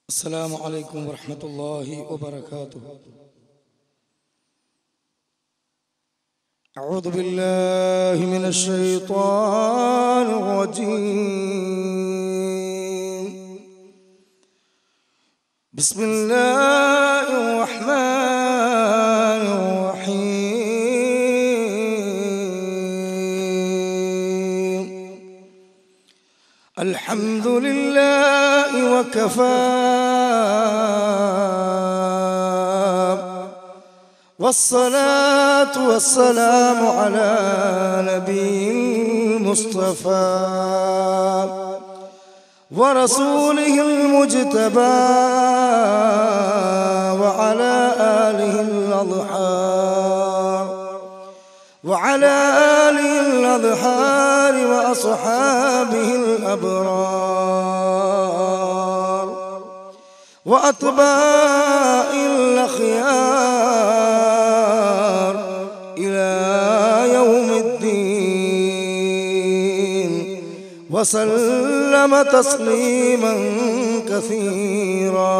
السلام عليكم ورحمة الله وبركاته. أعوذ بالله من الشيطان الرجيم. بسم الله الرحمن الرحيم. الحمد لله وكفى والصلاة والسلام على نبي المصطفى ورسوله المجتبى وعلى آله الأظهار وأصحابه الأبرار وأتباع الأخيار إلى يوم الدين وسلم تسليما كثيرا.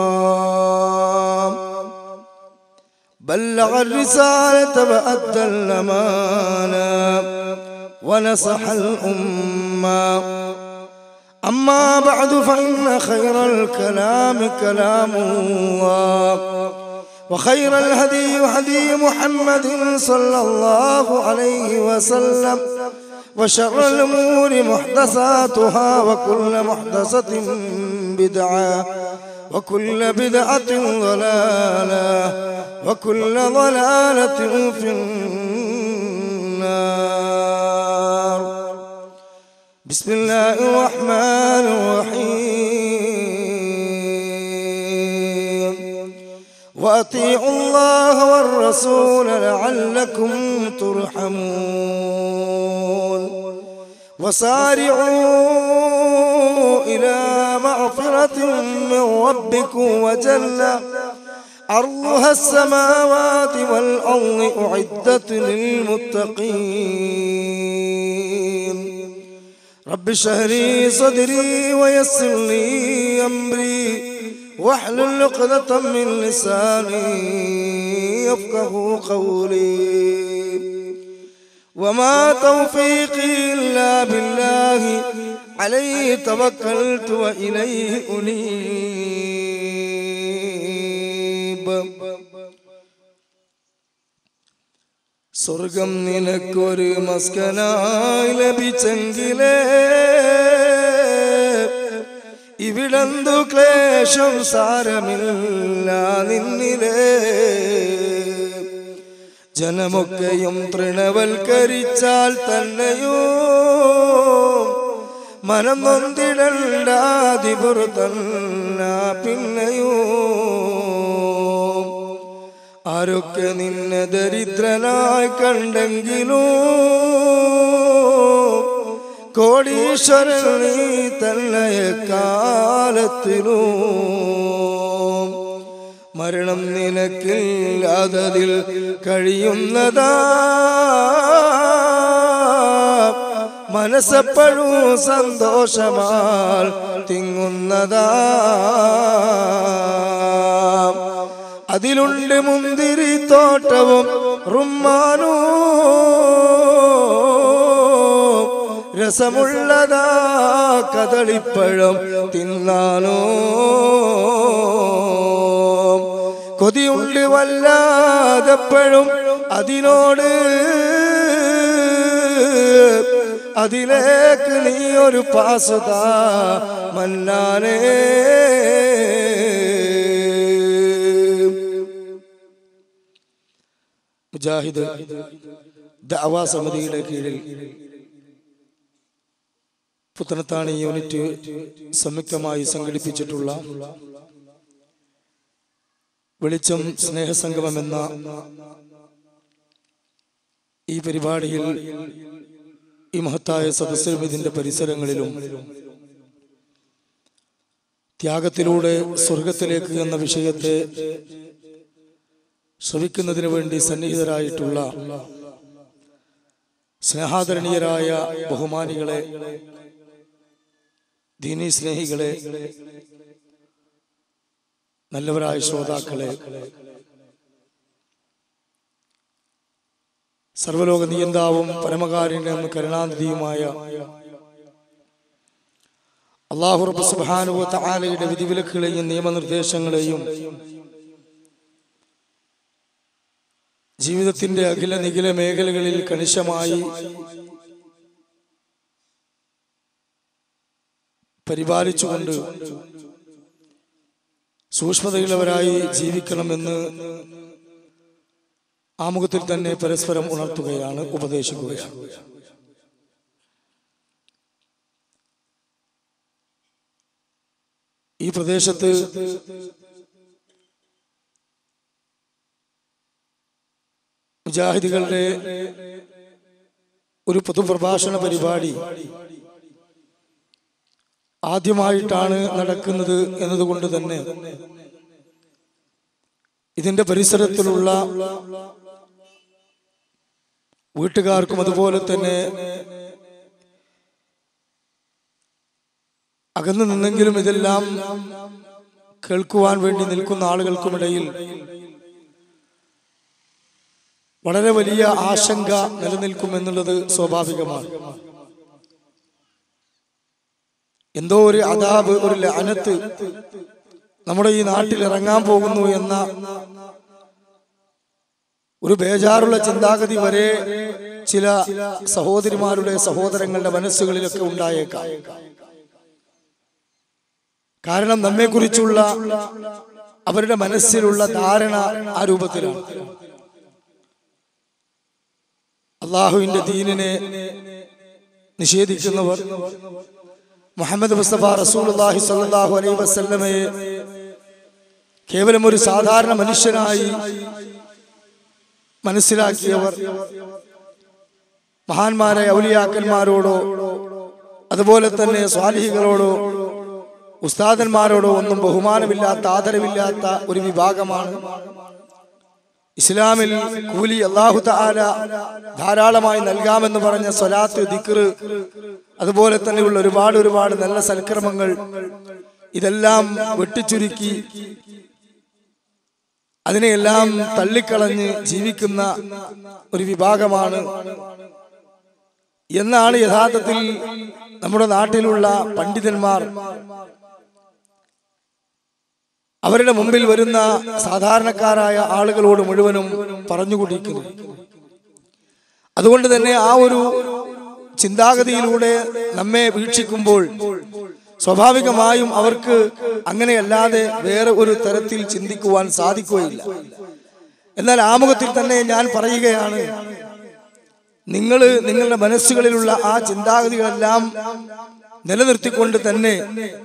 بلغ الرسالة وأدى الأمانة ونصح الأمة. أما بعد فإن خير الكلام كلام الله وخير الهدي هدي محمد صلى الله عليه وسلم وشر الأمور محدثاتها وكل محدثة بدعة وكل بدعة ضلالة وكل ضلالة في النار. بسم الله الرحمن الرحيم. وأطيعوا الله والرسول لعلكم ترحمون. وسارعوا إلى مغفرة من ربكم وجنة عرضها السماوات والأرض أعدت للمتقين. رب اشرح لي صدري ويسر لي أمري واحلل عقدة من لساني يفقهوا قولي. وما توفيقي إلا بالله عليه توكلت وإليه أنيب. സ്വർഗം നിനക്കൊരു മസ്കനായി ലഭിച്ചെങ്കിലേ ഇവിടെന്തു ക്ലേശം സാരമില്ല നിന്നിലേ. ജനമൊക്കെയും തൃണവൽക്കരിച്ചാൽ തന്നെയോ മനം നൊന്തിടണ്ടാതിപുറത്തന്ന പിന്നെയോ. ആരൊക്കെ നിന്നെ ദരിദ്രനായി കണ്ടെങ്കിലും കോടീശ്വരൻ നീ തന്നെ കാലത്തിലും. മരണം നിനക്കില്ലാതതിൽ കഴിയുന്നതാ മനസ്സെപ്പോഴും സന്തോഷമാൽ തിങ്ങുന്നതാ. അതിലുണ്ട് മുന്തിരി തോട്ടവും റുമ്മാനും രസമുള്ളതാ കദളിപ്പഴം തിന്നാനോ. കൊതിയുണ്ട് വല്ലാതെപ്പോഴും അതിനോട് അതിലേക്ക് നീ ഒരു പാസുതാ മന്നാനേ. മുജാഹിദ് ദഅവാ സമിതിയുടെ കീഴിൽ പുത്തനത്താണി യൂണിറ്റ് സംയുക്തമായി സംഘടിപ്പിച്ചിട്ടുള്ള വെളിച്ചം സ്നേഹസംഗമം എന്ന ഈ പരിപാടിയിൽ ഈ മഹത്തായ സദസ്സിലും ഇതിന്റെ പരിസരങ്ങളിലും ത്യാഗത്തിലൂടെ സ്വർഗത്തിലേക്ക് എന്ന വിഷയത്തെ ശ്രവിക്കുന്നതിന് വേണ്ടി സന്നിഹിതരായിട്ടുള്ള സ്നേഹാദരണീയരായ ബഹുമാനികളെ, ദീനീ സ്നേഹികളെ, നല്ലവരായ ശ്രോതാക്കളെ, സർവലോക നിയന്താവും പരമകാരുണ്യനും കരുണാനിധിയുമായ അല്ലാഹു റബ്ബ് സുബ്ഹാനഹു വ തആലയുടെ വിധിവിലക്കുകളെയും നിയമനിർദ്ദേശങ്ങളെയും ജീവിതത്തിന്റെ അഖില നിഖില മേഖലകളിൽ കണിശമായി പരിപാലിച്ചുകൊണ്ട് സൂക്ഷ്മതയുള്ളവരായി ജീവിക്കണമെന്ന് ആമുഖത്തിൽ തന്നെ പരസ്പരം ഉണർത്തുകയാണ്, ഉപദേശിക്കുകയാണ്. ഈ പ്രദേശത്ത് മുജാഹിദുകളുടെ ഒരു പൊതുപ്രഭാഷണ പരിപാടി ആദ്യമായിട്ടാണ് നടക്കുന്നത് എന്നതുകൊണ്ട് തന്നെ ഇതിന്റെ പരിസരത്തിലുള്ള വീട്ടുകാർക്കും അതുപോലെ തന്നെ അകന്നു നിന്നെങ്കിലും ഇതെല്ലാം കേൾക്കുവാൻ വേണ്ടി നിൽക്കുന്ന ആളുകൾക്കുമിടയിൽ വളരെ വലിയ ആശങ്ക നിലനിൽക്കുമെന്നുള്ളത് സ്വാഭാവികമാണ്. എന്തോ ഒരു അദാബ്, ഒരു ലഅനത്ത് നമ്മുടെ ഈ നാട്ടിൽ ഇറങ്ങാൻ പോകുന്നു എന്ന ഒരു ബേജാറുള്ള ചിന്താഗതി വരെ ചില സഹോദരിമാരുടെ സഹോദരങ്ങളുടെ മനസ്സുകളിലൊക്കെ ഉണ്ടായേക്കാം. കാരണം നമ്മെക്കുറിച്ചുള്ള അവരുടെ മനസ്സിലുള്ള ധാരണ ആ രൂപത്തിലാണ്. അള്ളാഹുവിന്റെ ദീനിനെ നിഷേധിക്കുന്നവർ, മുഹമ്മദ് മുസ്തഫ റസൂലുള്ളാഹി സ്വല്ലല്ലാഹു അലൈഹി വസല്ലമയെ കേവലം ഒരു സാധാരണ മനുഷ്യനായി മനസ്സിലാക്കിയവർ, മഹാന്മാരായ ഔലിയാക്കന്മാരോടോ അതുപോലെ തന്നെ സ്വാലിഹികളോടോ ഉസ്താദന്മാരോടോ ഒന്നും ബഹുമാനമില്ലാത്ത, ആദരവില്ലാത്ത ഒരു വിഭാഗമാണ്. ഇസ്ലാമിൽ കൂലി അല്ലാഹു തആല ധാരാളമായി നൽകാമെന്ന് പറഞ്ഞ സ്വലാത്ത്, ദിക്ർ, അതുപോലെ തന്നെയുള്ള ഒരുപാട് നല്ല സൽക്കർമ്മങ്ങൾ ഇതെല്ലാം വെട്ടിച്ചുരുക്കി അതിനെയെല്ലാം തള്ളിക്കളഞ്ഞ് ജീവിക്കുന്ന ഒരു വിഭാഗമാണ് എന്നാണ് യഥാർത്ഥത്തിൽ നമ്മുടെ നാട്ടിലുള്ള പണ്ഡിതന്മാർ അവരുടെ മുമ്പിൽ വരുന്ന സാധാരണക്കാരായ ആളുകളോട് മുഴുവനും പറഞ്ഞുകൊണ്ടിരിക്കുന്നു. അതുകൊണ്ട് തന്നെ ആ ഒരു ചിന്താഗതിയിലൂടെ നമ്മെ വീക്ഷിക്കുമ്പോൾ സ്വാഭാവികമായും അവർക്ക് അങ്ങനെയല്ലാതെ വേറെ ഒരു തരത്തിൽ ചിന്തിക്കുവാൻ സാധിക്കുകയില്ല. എന്നാൽ ആമുഖത്തിൽ തന്നെ ഞാൻ പറയുകയാണ്, നിങ്ങളുടെ മനസ്സുകളിലുള്ള ആ ചിന്താഗതികളെല്ലാം നിലനിർത്തിക്കൊണ്ട് തന്നെ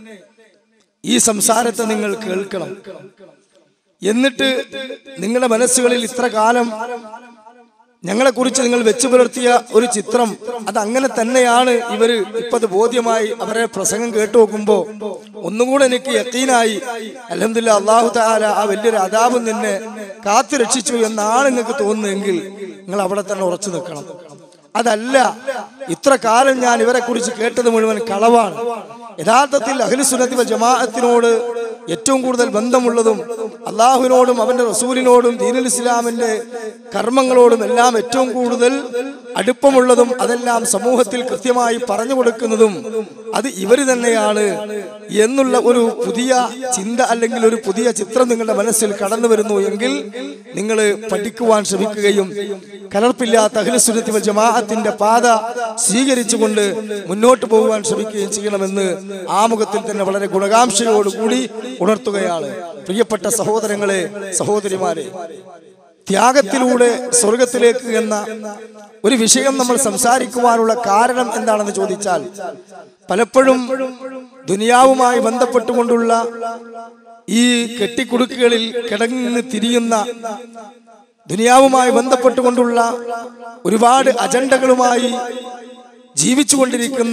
ഈ സംസാരത്തെ നിങ്ങൾ കേൾക്കണം. എന്നിട്ട് നിങ്ങളുടെ മനസ്സുകളിൽ ഇത്ര കാലം ഞങ്ങളെക്കുറിച്ച് നിങ്ങൾ വെച്ചു പുലർത്തിയ ഒരു ചിത്രം അത് അങ്ങനെ തന്നെയാണ് ഇവര് ഇപ്പത് ബോധ്യമായി അവരെ പ്രസംഗം കേട്ടു നോക്കുമ്പോ ഒന്നുകൂടെ എനിക്ക് യഖീനായി, അൽഹംദുലില്ലാഹ് അല്ലാഹു തആല ആ വലിയൊരു അദാബ് നിന്നെ കാത്തു രക്ഷിച്ചു എന്നാണ് നിങ്ങൾക്ക് തോന്നുന്നതെങ്കിൽ നിങ്ങൾ അവിടെ തന്നെ ഉറച്ചു നിൽക്കണം. അതല്ല, ഇത്ര കാലം ഞാൻ ഇവരെ കുറിച്ച് കേട്ടത് മുഴുവൻ കളവാണ്. യഥാർത്ഥത്തിൽ അഹ്ലുസുന്നത്തി വൽ ജമാഅത്തിനോട് ഏറ്റവും കൂടുതൽ ബന്ധമുള്ളതും അള്ളാഹുവിനോടും അവന്റെ റസൂലിനോടും ദീനുൽ ഇസ്ലാമിന്റെ കർമ്മങ്ങളോടും എല്ലാം ഏറ്റവും കൂടുതൽ അടുപ്പമുള്ളതും അതെല്ലാം സമൂഹത്തിൽ കൃത്യമായി പറഞ്ഞു കൊടുക്കുന്നതും അത് ഇവര് തന്നെയാണ് എന്നുള്ള ഒരു പുതിയ ചിന്ത അല്ലെങ്കിൽ ഒരു പുതിയ ചിത്രം നിങ്ങളുടെ മനസ്സിൽ കടന്നു വരുന്നു എങ്കിൽ നിങ്ങൾ പഠിക്കുവാൻ ശ്രമിക്കുകയും കലർപ്പില്ലാത്ത അഹ്ലുസുന്നത്തി വൽ ജമാഅത്തിന്റെ പാത സ്വീകരിച്ചുകൊണ്ട് മുന്നോട്ട് പോകുവാൻ ശ്രമിക്കുകയും ചെയ്യണമെന്ന് ആമുഖത്തിൽ തന്നെ വളരെ ഗുണകാംക്ഷയോടുകൂടി ഉണർത്തുകയാണ്. പ്രിയപ്പെട്ട സഹോദരങ്ങളെ, സഹോദരിമാരെ, ത്യാഗത്തിലൂടെ സ്വർഗത്തിലേക്ക് എന്ന ഒരു വിഷയം നമ്മൾ സംസാരിക്കുവാനുള്ള കാരണം എന്താണെന്ന് ചോദിച്ചാൽ, പലപ്പോഴും ദുനിയാവുമായി ബന്ധപ്പെട്ടുകൊണ്ടുള്ള ഈ കെട്ടിക്കുടുക്കുകളിൽ കിടങ്ങി തിരിയുന്ന, ദുനിയാവുമായി ബന്ധപ്പെട്ടുകൊണ്ടുള്ള ഒരുപാട് അജണ്ടകളുമായി ജീവിച്ചുകൊണ്ടിരിക്കുന്ന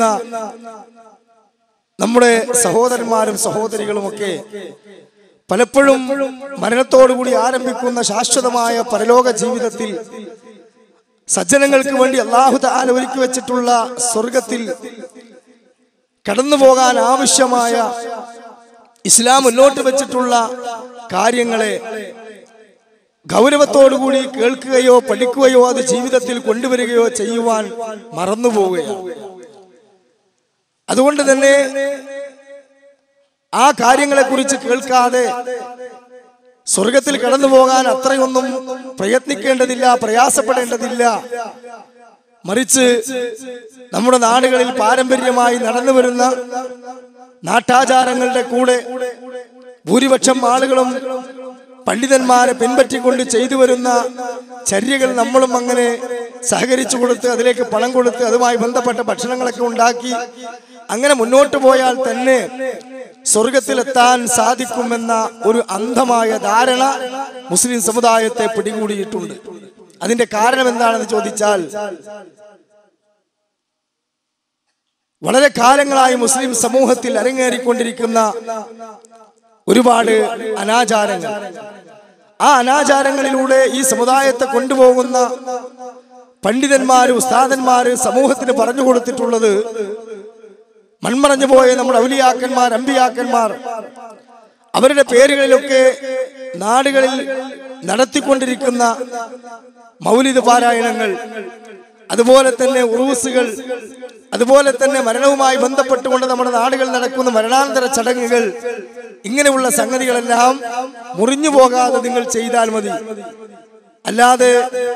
നമ്മുടെ സഹോദരന്മാരും സഹോദരികളുമൊക്കെ പലപ്പോഴും മരണത്തോടുകൂടി ആരംഭിക്കുന്ന ശാശ്വതമായ പരലോക ജീവിതത്തിൽ സജ്ജനങ്ങൾക്ക് വേണ്ടി അല്ലാഹു തആല ഒരുക്കി വെച്ചിട്ടുള്ള സ്വർഗത്തിൽ കടന്നു പോകാൻ ആവശ്യമായ ഇസ്ലാം മുന്നോട്ട് വെച്ചിട്ടുള്ള കാര്യങ്ങളെ ഗൗരവത്തോടുകൂടി കേൾക്കുകയോ പഠിക്കുകയോ അത് ജീവിതത്തിൽ കൊണ്ടുവരികയോ ചെയ്യുവാൻ മറന്നുപോവുകയാണ്. അതുകൊണ്ട് തന്നെ ആ കാര്യങ്ങളെക്കുറിച്ച് കേൾക്കാതെ സ്വർഗത്തിൽ കടന്നു പോകാൻ അത്രയൊന്നും പ്രയത്നിക്കേണ്ടതില്ല, പ്രയാസപ്പെടേണ്ടതില്ല. മറിച്ച് നമ്മുടെ നാടുകളിൽ പാരമ്പര്യമായി നടന്നു വരുന്ന നാട്ടാചാരങ്ങളുടെ കൂടെ ഭൂരിപക്ഷം ആളുകളും പണ്ഡിതന്മാരെ പിൻപറ്റിക്കൊണ്ട് ചെയ്തു വരുന്ന ചര്യകൾ നമ്മളും അങ്ങനെ സഹകരിച്ചു കൊടുത്ത് അതിലേക്ക് പണം കൊടുത്ത് അതുമായി ബന്ധപ്പെട്ട ഭക്ഷണങ്ങളൊക്കെ ഉണ്ടാക്കി അങ്ങനെ മുന്നോട്ട് പോയാൽ തന്നെ സ്വർഗത്തിലെത്താൻ സാധിക്കുമെന്ന ഒരു അന്ധമായ ധാരണ മുസ്ലിം സമുദായത്തെ പിടികൂടിയിട്ടുണ്ട്. അതിന്റെ കാരണം എന്താണെന്ന് ചോദിച്ചാൽ, വളരെ കാലങ്ങളായി മുസ്ലിം സമൂഹത്തിൽ അരങ്ങേറിക്കൊണ്ടിരിക്കുന്ന ഒരുപാട് അനാചാരങ്ങൾ, ആ അനാചാരങ്ങളിലൂടെ ഈ സമുദായത്തെ കൊണ്ടുപോകുന്ന പണ്ഡിതന്മാര്, ഉസ്താദന്മാര് സമൂഹത്തിന് പറഞ്ഞു കൊടുത്തിട്ടുള്ളത്, മൺമറഞ്ഞു പോയ നമ്മുടെ ഔലിയാക്കന്മാർ, അമ്പിയാക്കന്മാർ അവരുടെ പേരുകളിലൊക്കെ നാടുകളിൽ നടത്തിക്കൊണ്ടിരിക്കുന്ന മൗലിദ് പാരായണങ്ങൾ, അതുപോലെ തന്നെ ഉറൂസുകൾ, അതുപോലെ തന്നെ മരണവുമായി ബന്ധപ്പെട്ടുകൊണ്ട് നമ്മുടെ നാടുകളിൽ നടക്കുന്ന മരണാനന്തര ചടങ്ങുകൾ, ഇങ്ങനെയുള്ള സംഗതികളെല്ലാം മുറിഞ്ഞു പോകാതെ നിങ്ങൾ ചെയ്താൽ മതി. അല്ലാതെ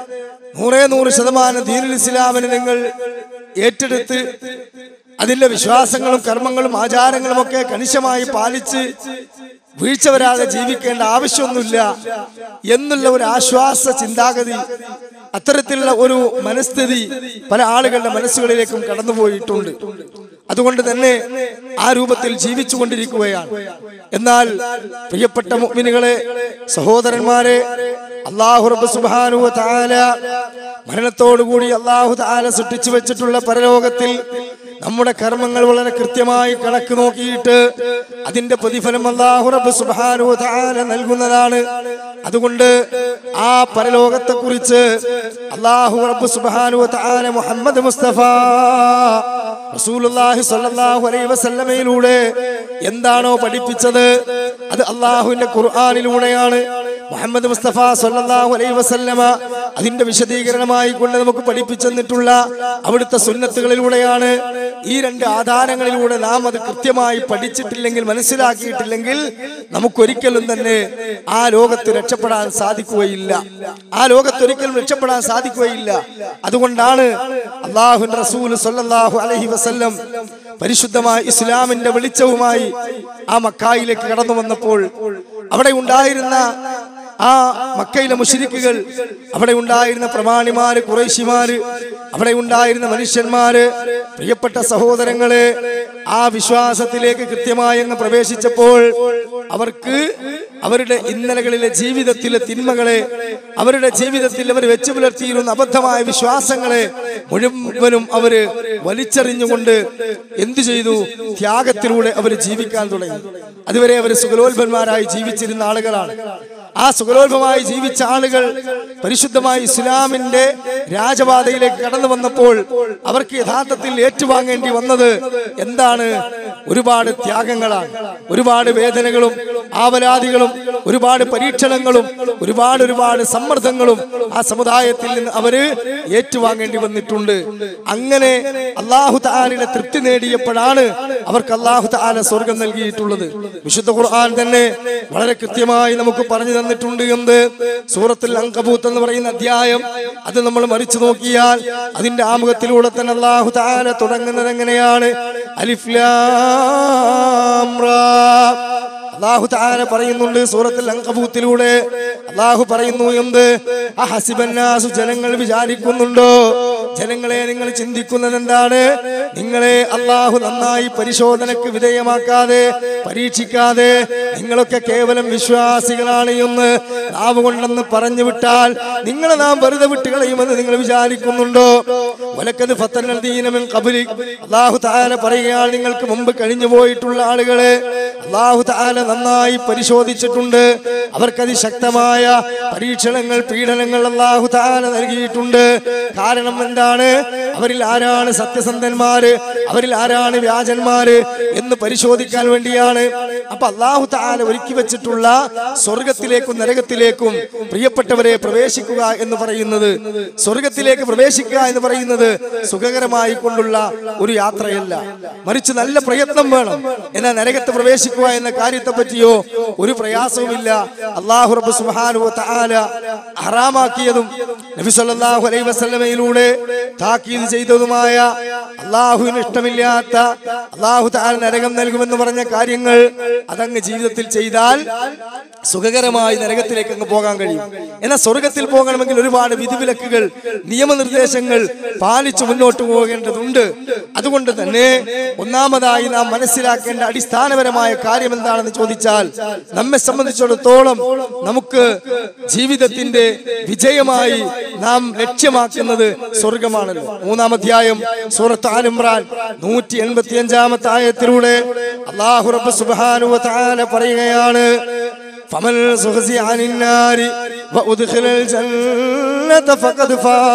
100% ദീനുൽ ഇസ്ലാമിനെ നിങ്ങൾ ഏറ്റെടുത്ത് അതിന്റെ വിശ്വാസങ്ങളും കർമ്മങ്ങളും ആചാരങ്ങളും ഒക്കെ കണിശമായി പാലിച്ച് വീഴ്ച വരാതെ ജീവിക്കേണ്ട ആവശ്യമൊന്നുമില്ല എന്നുള്ള ഒരു ആശ്വാസ ചിന്താഗതി, അത്തരത്തിലുള്ള ഒരു മനസ്ഥിതി പല ആളുകളുടെ മനസ്സുകളിലേക്കും കടന്നുപോയിട്ടുണ്ട്. അതുകൊണ്ട് തന്നെ ആ രൂപത്തിൽ ജീവിച്ചു കൊണ്ടിരിക്കുകയാണ്. എന്നാൽ പ്രിയപ്പെട്ട മുഅ്മിനുകളെ, സഹോദരന്മാരെ, അല്ലാഹു റബ്ബ് സുബ്ഹാനഹു വ തആല മരണത്തോടുകൂടി അല്ലാഹു തആല സൃഷ്ടിച്ചു വെച്ചിട്ടുള്ള പരലോകത്തിൽ നമ്മുടെ കർമ്മങ്ങൾ വളരെ കൃത്യമായി കണക്ക് നോക്കിയിട്ട് അതിന്റെ പ്രതിഫലം അല്ലാഹു റബ്ബ് സുബ്ഹാനഹു വ തആല നൽകുന്നതാണ്. അതുകൊണ്ട് ആ പരലോകത്തെ കുറിച്ച് അല്ലാഹു റബ്ബ് സുബ്ഹാനഹു വ തആല മുഹമ്മദ് മുസ്തഫ റസൂലുള്ളാഹി സ്വല്ലല്ലാഹു അലൈഹി വസല്ലമയിലൂടെ എന്താണോ പഠിപ്പിച്ചത് അത് അല്ലാഹുവിന്റെ ഖുർആനിലൂടെയാണ്. മുഹമ്മദ് മുസ്തഫ സ്വല്ലല്ലാഹു അലൈഹി വസല്ലമ അതിന്റെ വിശദീകരണമായി കൊണ്ട് നമുക്ക് പഠിപ്പിച്ചു തന്നിട്ടുള്ള അവിടുത്തെ സുന്നത്തുകളിലൂടെയാണ്. ഈ രണ്ട് ആധാരങ്ങളിലൂടെ നാം അത് കൃത്യമായി പഠിച്ചിട്ടില്ലെങ്കിൽ, മനസ്സിലാക്കിയിട്ടില്ലെങ്കിൽ നമുക്കൊരിക്കലും തന്നെ ആ ലോകത്ത് രക്ഷപ്പെടാൻ സാധിക്കുകയില്ല. ആ ലോകത്തൊരിക്കലും രക്ഷപ്പെടാൻ സാധിക്കുകയില്ല. അതുകൊണ്ടാണ് അല്ലാഹുവിന്റെ റസൂൽ സ്വല്ലല്ലാഹു അലൈഹി വസല്ലം പരിശുദ്ധമായ ഇസ്ലാമിന്റെ വെളിച്ചവുമായി ആ മക്കായിലേക്ക് കടന്നു വന്നപ്പോൾ അവിടെ ഉണ്ടായിരുന്ന ആ മക്കയിലെ മുശ്രിക്കുകൾ, അവിടെ ഉണ്ടായിരുന്ന പ്രമാണിമാര്, ഖുറൈശിമാര്, അവിടെ ഉണ്ടായിരുന്ന മനുഷ്യന്മാര്, പ്രിയപ്പെട്ട സഹോദരങ്ങളെ, ആ വിശ്വാസത്തിലേക്ക് കൃത്യമായി അങ്ങ് പ്രവേശിച്ചപ്പോൾ അവർക്ക് അവരുടെ ഇന്നലകളിലെ ജീവിതത്തിലെ തിന്മകളെ, അവരുടെ ജീവിതത്തിൽ അവർ വെച്ചു പുലർത്തിയിരുന്ന അബദ്ധമായ വിശ്വാസങ്ങളെ മുഴുവനും അവര് വലിച്ചെറിഞ്ഞുകൊണ്ട് എന്തു ചെയ്തു? ത്യാഗത്തിലൂടെ അവർ ജീവിക്കാൻ തുടങ്ങി. അതുവരെ അവർ സുഖലോൽപന്മാരായി ജീവിച്ചിരുന്ന ആളുകളാണ്. ആ സുഖലോൽപമായി ജീവിച്ച ആളുകൾ പരിശുദ്ധമായ ഇസ്ലാമിന്റെ രാജപാതയിലേക്ക് കടന്നു വന്നപ്പോൾ അവർക്ക് യഥാർത്ഥത്തിൽ ഏറ്റുവാങ്ങേണ്ടി വന്നത് എന്താണ്? ഒരുപാട് ത്യാഗങ്ങളാണ്, ഒരുപാട് വേദനകളും ആവലാദികളും, ഒരുപാട് പരീക്ഷണങ്ങളും, ഒരുപാട് സമ്മർദ്ദങ്ങളും ആ സമുദായത്തിൽ നിന്ന് അവര് ഏറ്റുവാങ്ങേണ്ടി വന്നിട്ടുണ്ട്. അങ്ങനെ അല്ലാഹു തആലയുടെ തൃപ്തി നേടിയപ്പോഴാണ് അവർക്ക് അല്ലാഹു തആല സ്വർഗം നൽകിയിട്ടുള്ളത്. വിശുദ്ധ ഖുർആൻ തന്നെ വളരെ കൃത്യമായി നമുക്ക് പറഞ്ഞു തന്നിട്ടുണ്ട്. എന്ത്? സൂറത്തുൽ അൻകബൂത്ത് എന്ന് പറയുന്ന അധ്യായം, അത് നമ്മൾ മറിച്ചു നോക്കിയാൽ അതിന്റെ ആമുഖത്തിലൂടെ തന്നെ അല്ലാഹു തആല തുടങ്ങുന്നത് എങ്ങനെയാണ്? അലിഫ് ലാം റാ. അല്ലാഹു തആല പറയുന്നുണ്ട് സൂറത്തുൽ അൻകബൂത്തിലൂടെ. അല്ലാഹു പറയുന്നു എന്ത്? അഹസിബന്നാസു, ജനങ്ങൾ വിചാരിക്കുന്നുണ്ടോ? ജനങ്ങളെ, നിങ്ങൾ ചിന്തിക്കുന്നത് എന്താണ്? നിങ്ങളെ അല്ലാഹു നന്നായി പരിശോധനക്ക് വിധേയമാക്കാതെ, പരീക്ഷിക്കാതെ നിങ്ങളൊക്കെ കേവലം വിശ്വാസികളാണ് എന്ന് നാവ് കൊണ്ടെന്ന് പറഞ്ഞു വിട്ടാൽ നിങ്ങളെ നാം വെറുതെ വിട്ടുകളയുമെന്ന് നിങ്ങൾ വിചാരിക്കുന്നുണ്ടോ? വലക്കത് ഫത്തനൽ ദീന മിൻ ഖബ്ലിക്. അല്ലാഹു തആല പറയുകയാണ്, നിങ്ങൾക്ക് മുമ്പ് കഴിഞ്ഞു പോയിട്ടുള്ള ആളുകളെ അല്ലാഹു തആല നന്നായി പരിശോധിച്ചിട്ടുണ്ട്. അവർക്ക് അതിശക്തമായ പരീക്ഷണങ്ങൾ, പീഡനങ്ങൾ അല്ലാഹു തആല നൽകിയിട്ടുണ്ട്. കാരണം എന്താ? എന്താണ്, അവരിൽ ആരാണ് സത്യസന്ധന്മാര്, അവരിൽ ആരാണ് വ്യാജന്മാര് എന്ന് പരിശോധിക്കാൻ വേണ്ടിയാണ്. അപ്പൊ അല്ലാഹു തആല ഒരുക്കി വെച്ചിട്ടുള്ള സ്വർഗത്തിലേക്കും നരകത്തിലേക്കും പ്രിയപ്പെട്ടവരെ പ്രവേശിക്കുക എന്ന് പറയുന്നത്, സ്വർഗത്തിലേക്ക് പ്രവേശിക്കുക എന്ന് പറയുന്നത് സുഖകരമായി കൊണ്ടുള്ള ഒരു യാത്രയല്ല, മറിച്ച് നല്ല പ്രയത്നം വേണം. എന്നാൽ നരകത്തെ പ്രവേശിക്കുക എന്ന കാര്യത്തെ പറ്റിയോ ഒരു പ്രയാസവുമില്ല. അല്ലാഹു റബ്ബ് സുബ്ഹാനഹു വ തആല ഹറാമാക്കിയതും നബി സല്ലല്ലാഹു അലൈഹി വസല്ലമയിലൂടെ താക്കീത് ചെയ്തതുമായ, അല്ലാഹുവിന് ഇഷ്ടമില്ലാത്ത, അല്ലാഹു തആല നരകം നൽകുമെന്ന് പറഞ്ഞ കാര്യങ്ങൾ അതങ്ങ് ജീവിതത്തിൽ ചെയ്താൽ സുഖകരമായി നരകത്തിലേക്ക് അങ്ങ് പോകാൻ കഴിയും. എന്നാൽ സ്വർഗത്തിൽ പോകണമെങ്കിൽ ഒരുപാട് വിധിവിലക്കുകൾ, നിയമനിർദ്ദേശങ്ങൾ പാലിച്ചു മുന്നോട്ട് പോകേണ്ടതുണ്ട്. അതുകൊണ്ട് തന്നെ ഒന്നാമതായി നാം മനസ്സിലാക്കേണ്ട അടിസ്ഥാനപരമായ കാര്യം എന്താണെന്ന് ചോദിച്ചാൽ, നമ്മെ സംബന്ധിച്ചിടത്തോളം നമുക്ക് ജീവിതത്തിന്റെ വിജയമായി നാം ലക്ഷ്യമാക്കുന്നത് സ്വർഗമാണല്ലോ. 3-ാം അധ്യായം സൂറത്ത് ആൽ ഇംറാൻ 185-ാമത്തെ ആയത്തിലൂടെ അല്ലാഹു റബ്ബ് സുബ്ഹാനഹു വ തആല പറയുകയാണ്, ഫമൻ സുഖ്സിഅ അനിൻ നാരി വഉദ്ഖിലൽ ജന്നത ഫഖദ്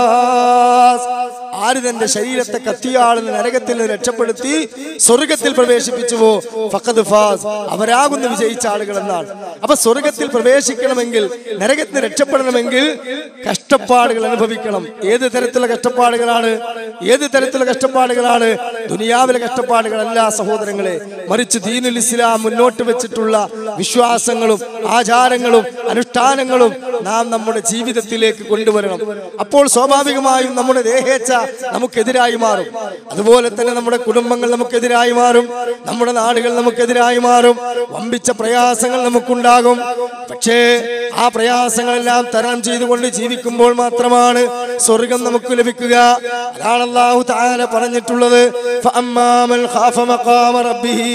ഫാസ്. ആര് തന്റെ ശരീരത്തെ കത്തിയാളുന്ന നരകത്തിൽ നിന്ന് രക്ഷപ്പെടുത്തി സ്വർഗത്തിൽ പ്രവേശിപ്പിച്ചുവോ ഫഖദ് ഫാസ്, അവരാകുന്ന വിജയിച്ച ആളുകൾ എന്നാണ്. അപ്പൊ സ്വർഗത്തിൽ പ്രവേശിക്കണമെങ്കിൽ, നരകത്തിന് രക്ഷപ്പെടണമെങ്കിൽ കഷ്ടപ്പാടുകൾ അനുഭവിക്കണം. ഏത് തരത്തിലുള്ള കഷ്ടപ്പാടുകളാണ്? ഏത് തരത്തിലുള്ള കഷ്ടപ്പാടുകളാണ്? ദുനിയാവിലെ കഷ്ടപ്പാടുകളല്ല സഹോദരങ്ങളെ, മറിച്ച് ദീനുൽ ഇസ്ലാം മുന്നോട്ട് വെച്ചിട്ടുള്ള വിശ്വാസങ്ങളും ആചാരങ്ങളും അനുഷ്ഠാനങ്ങളും നാം നമ്മുടെ ജീവിതത്തിലേക്ക് കൊണ്ടുവരണം. അപ്പോൾ സ്വാഭാവികമായും നമ്മുടെ ദേഹേച്ഛ നമുക്കെതിരായി മാറും. അതുപോലെ തന്നെ നമ്മുടെ കുടുംബങ്ങൾ നമുക്കെതിരായി മാറും, നമ്മുടെ നാടുകൾ നമുക്കെതിരായി മാറും, വമ്പിച്ച പ്രയാസങ്ങൾ നമുക്കുണ്ടാകും. പക്ഷേ ആ പ്രയാസങ്ങളെല്ലാം തരണം ചെയ്തുകൊണ്ട് ജീവിക്കുമ്പോൾ മാത്രമാണ് സ്വർഗം നമുക്ക് ലഭിക്കുക. അതാണ് അല്ലാഹു തആല പറഞ്ഞിട്ടുള്ളത്, ഫഅമ്മാ മൻ ഖാഫ മഖാമ റബ്ബിഹി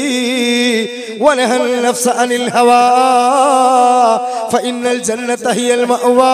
വനഹൽ നഫ്സ അനിൽ ഹവാ ഫഇന്നൽ ജന്നത ഹിയൽ മഅവാ.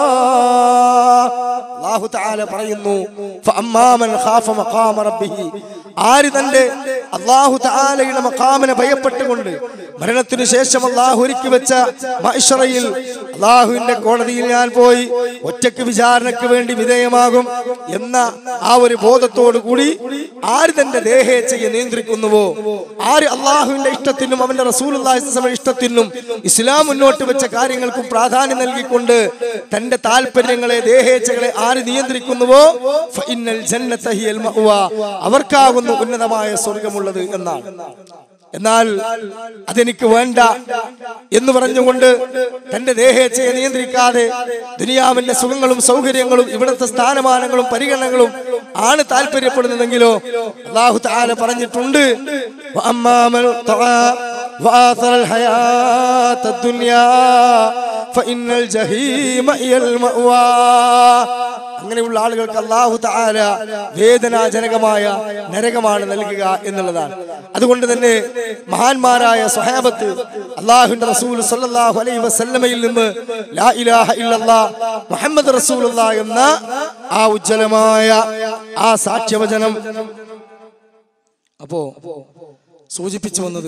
അല്ലാഹു തആല പറയുന്നു, ഫഅമ്മാ മൻ ഖാഫ മഖാമ റബ്ബിഹി, ആര് തന്റെ അല്ലാഹു തആലയുടെ മഖാമിനെ ഭയപ്പെട്ടുകൊണ്ട് മരണത്തിനു ശേഷം അല്ലാഹു ഒരുക്കി വെച്ച മഹ്ശറയിൽ, അല്ലാഹുവിന്റെ കോടതിയിൽ ഞാൻ പോയി ഒറ്റയ്ക്ക് വിചാരണയ്ക്ക് വേണ്ടി വിധേയമാകും എന്ന ആ ഒരു ബോധത്തോടു കൂടി ആര് തന്റെ ദേഹേച്ഛയെ നിയന്ത്രിക്കുന്നുവോ, ആര് അല്ലാഹുവിന്റെ ഇഷ്ടത്തിനും അവന്റെ റസൂലുള്ളാഹി സ്വല്ലല്ലാഹു അലൈഹി വസല്ലം ഇഷ്ടത്തിനും ഇസ്ലാം മുന്നോട്ട് വെച്ച കാര്യങ്ങൾക്കും പ്രാധാന്യം നൽകിക്കൊണ്ട് തന്റെ താല്പര്യങ്ങളെ, ദേഹേച്ഛകളെ ആര് നിയന്ത്രിക്കുന്നുവോ ഫഇന്നൽ ജന്നത ഹിയൽ മഅവാ, അവർക്കാകുന്നു ഉന്നതമായ സ്വർഗമുള്ളത് എന്നാണ്. എന്നാൽ അതെനിക്ക് വേണ്ട എന്ന് പറഞ്ഞുകൊണ്ട് തന്റെ ദേഹേച്ഛയെ നിയന്ത്രിക്കാതെ ദുനിയാവിന്റെ സുഖങ്ങളും സൗകര്യങ്ങളും ഇവിടുത്തെ സ്ഥാനമാനങ്ങളും പരിഗണനകളും ആണ് താല്പര്യപ്പെടുന്നതെങ്കിലോ അല്ലാഹു തആല പറഞ്ഞിട്ടുണ്ട്, വഅമ്മാ മൻ തആ വആഥറൽ ഹയാത്തദ് ദുനിയാ ഫഇന്നൽ ജഹീമ ഹിയൽ മഅവാ. അങ്ങനെയുള്ള ആളുകൾക്ക് അല്ലാഹു തആല വേദനാജനകമായ നരകമാണ് നൽകുക എന്നുള്ളതാണ്. അതുകൊണ്ട് തന്നെ മഹാന്മാരായ സ്വഹാബത്ത് അല്ലാഹുവിന്റെ റസൂൽ സ്വല്ലല്ലാഹു അലൈഹി വസല്ലമയിൽ നിന്ന് ലാ ഇലാഹ ഇല്ലല്ലാഹ് മുഹമ്മദ് റസൂലുള്ളാഹ് എന്ന ആ ഉജ്ജ്വലമായ ആ സാക്ഷ്യവചനം അപ്പോ സൂചിപ്പിച്ചു വന്നത്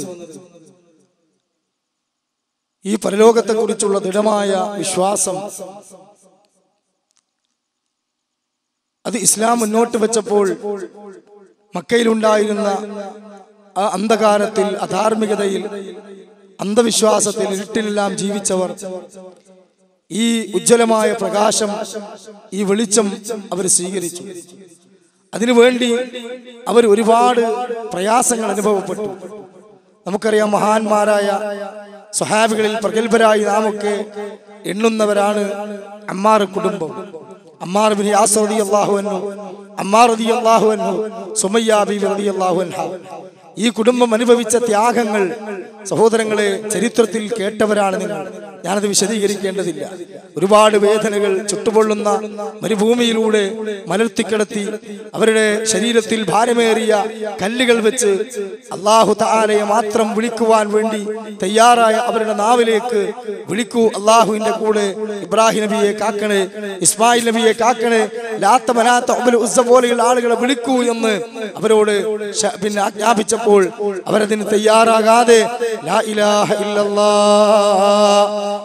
ഈ പരലോകത്തെ കുറിച്ചുള്ള ദൃഢമായ വിശ്വാസം അത് ഇസ്ലാം മുന്നോട്ട് വെച്ചപ്പോൾ മക്കയിലുണ്ടായിരുന്ന ആ അന്ധകാരത്തിൽ, അധാർമികതയിൽ, അന്ധവിശ്വാസത്തിൽ, ഇരുട്ടിലെല്ലാം ജീവിച്ചവർ ഈ ഉജ്ജ്വലമായ പ്രകാശം, ഈ വെളിച്ചം അവർ സ്വീകരിച്ചു. അതിനുവേണ്ടി അവർ ഒരുപാട് പ്രയാസങ്ങൾ അനുഭവപ്പെട്ടു. നമുക്കറിയാം, മഹാന്മാരായ സ്വഹാബികളിൽ പ്രഗത്ഭരായി നാമൊക്കെ എണ്ണുന്നവരാണ് അമ്മാർ കുടുംബം. അമ്മാർ ബിൻ യാസ് റളിയല്ലാഹു അൻഹു, അമ്മാർ റളിയല്ലാഹു അൻഹു, സുമയ്യ ബീവി റളിയല്ലാഹു അൻഹ. ഈ കുടുംബം അനുഭവിച്ച ത്യാഗങ്ങൾ സഹോദരങ്ങളെ ചരിത്രത്തിൽ കേട്ടവരാണ് നിങ്ങൾ. ഞാനത് വിശദീകരിക്കേണ്ടതില്ല. ഒരുപാട് വേദനകൾ ചുട്ടുപൊള്ളുന്ന മരുഭൂമിയിലൂടെ മലർത്തിക്കിടത്തി അവരുടെ ശരീരത്തിൽ ഭാരമേറിയ കല്ലുകൾ വെച്ച് അല്ലാഹു തആലയെ മാത്രം വിളിക്കുവാൻ വേണ്ടി തയ്യാറായ അവരുടെ നാവിലേക്ക് വിളിക്കൂ, അല്ലാഹുവിന്റെ കൂടെ ഇബ്രാഹിം നബിയെ കാക്കണേ, ഇസ്മായിൽ നബിയെ കാക്കണേ, ലാത്ത മനാത്ത ഉബൽ ഉസ്സ പോലെയുള്ള ആളുകളെ വിളിക്കൂ എന്ന് അവരോട് പിന്നെ ആജ്ഞാപിച്ചപ്പോൾ അവരതിന് തയ്യാറാകാതെ ലാ ഇലാഹ ഇല്ലല്ലാഹ്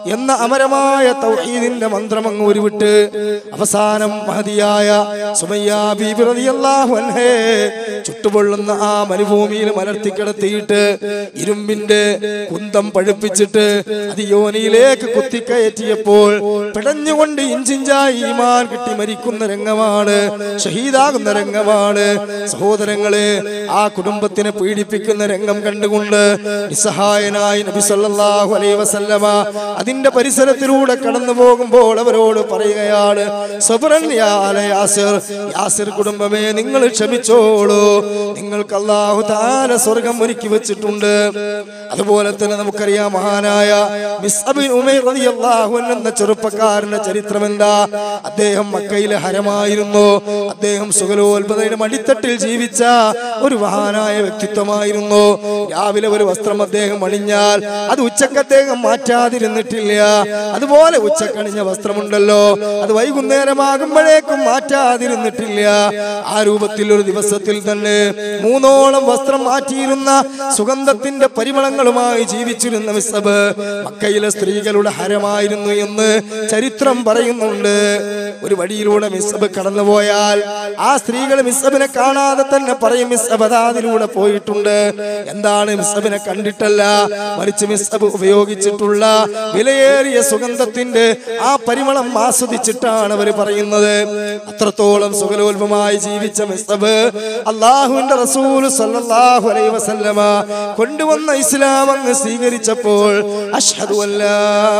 എന്ന അമരമായ തൗഹീദിന്റെ മന്ത്രം അങ്ങ് ഉരുവിട്ട് അവസാനം മഹദിയായ സുമയ്യ ബീബി റളിയല്ലാഹു അൻഹ ചുട്ടുപൊള്ളുന്ന ആ മരുഭൂമിയിൽ മലർത്തിക്കിടത്തിയിട്ട് ഇരുമ്പിന്റെ കുന്തം പഴുപ്പിച്ചിട്ട് അത് യോനിയിലേക്ക് കുത്തിക്കയറ്റിയപ്പോൾ പിടഞ്ഞുകൊണ്ട് ഇഞ്ചിഞ്ചായി ഈമാൻ കിട്ടി മരിക്കുന്ന രംഗമാണ്, ഷഹീദാകുന്ന രംഗമാണ്. സഹോദരങ്ങളെ, ആ കുടുംബത്തിനെ പീഡിപ്പിക്കുന്ന രംഗം കണ്ടുകൊണ്ട് നിസ്സഹായനായി നബി സല്ലല്ലാഹു അലൈഹി വസല്ലമ അതിന്റെ പരിസരത്തിലൂടെ കടന്നു പോകുമ്പോൾ അവരോട് പറയുകയാണ്, സബ്റൻ യാ ആല യാസിർ, യാസിർ കുടുംബമേ നിങ്ങൾ ക്ഷമിച്ചോളൂ, നിങ്ങൾക്ക് അല്ലാഹു തആല സ്വർഗ്ഗം ഒരുക്കി വെച്ചിട്ടുണ്ട്. അതുപോലെ തന്നെ നമുക്കറിയാം മഹാനായ മിസ്അബ് ബിൻ ഉമൈർ റളിയല്ലാഹു അൻഹു എന്ന ചെറുപ്പക്കാരന്റെ ചരിത്രം എന്താ? അദ്ദേഹം മക്കയിലെ ഹരമായിരുന്നു. അദ്ദേഹം സുഗലോത്ഭതയുടെ മടിത്തട്ടിൽ ജീവിച്ച ഒരു മഹാനായ വ്യക്തിത്വമായിരുന്നു. രാവിലെ ഒരു വസ്ത്രം അദ്ദേഹം അണിഞ്ഞാൽ അത് ഉച്ചക്ക് അദ്ദേഹം മാറ്റാതിരുന്നിട്ടില്ല. അതുപോലെ ഉച്ചക്കണിഞ്ഞ വസ്ത്രമുണ്ടല്ലോ, അത് വൈകുന്നേരമാകുമ്പോഴേക്കും മാറ്റാതിരുന്നിട്ടില്ല. ആ രൂപത്തിൽ ഒരു ദിവസത്തിൽ തന്നെ 3 വസ്ത്രം മാറ്റിയിരുന്ന സുഗന്ധത്തിന്റെ പരിമളങ്ങളുമായി ജീവിച്ചിരുന്ന മിസ്അബ് മക്കയിലെ സ്ത്രീകളുടെ ഹരമായിരുന്നു എന്ന് ചരിത്രം പറയുന്നുണ്ട്. ഒരു വഴിയിലൂടെ മിസ്അബ് കടന്നുപോയാൽ ആ സ്ത്രീകൾ മിസ്അബിനെ കാണാതെ തന്നെ പറയും, മിസ്അബ് അതിലൂടെ പോയിട്ടുണ്ട്. എന്താണ്? മിസ്അബിനെ കണ്ടിട്ടല്ല, മറിച്ച് മിസ്അബ് ഉപയോഗിച്ചിട്ടുള്ള വിലയേറിയ സുഗന്ധത്തിന്റെ ആ പരിമളം ആസ്വദിച്ചിട്ടാണ് അവർ പറയുന്നത്. അത്രത്തോളം സുഗലോൽപമായി ജീവിച്ച മിസ്അബ് അല്ലാഹുവിന്റെ റസൂൽ സല്ലല്ലാഹു അലൈഹി വസല്ലമ കൊണ്ടുവന്ന ഇസ്ലാം അങ്ങ് സ്വീകരിച്ചപ്പോൾ അഷ്ഹദു അല്ലാ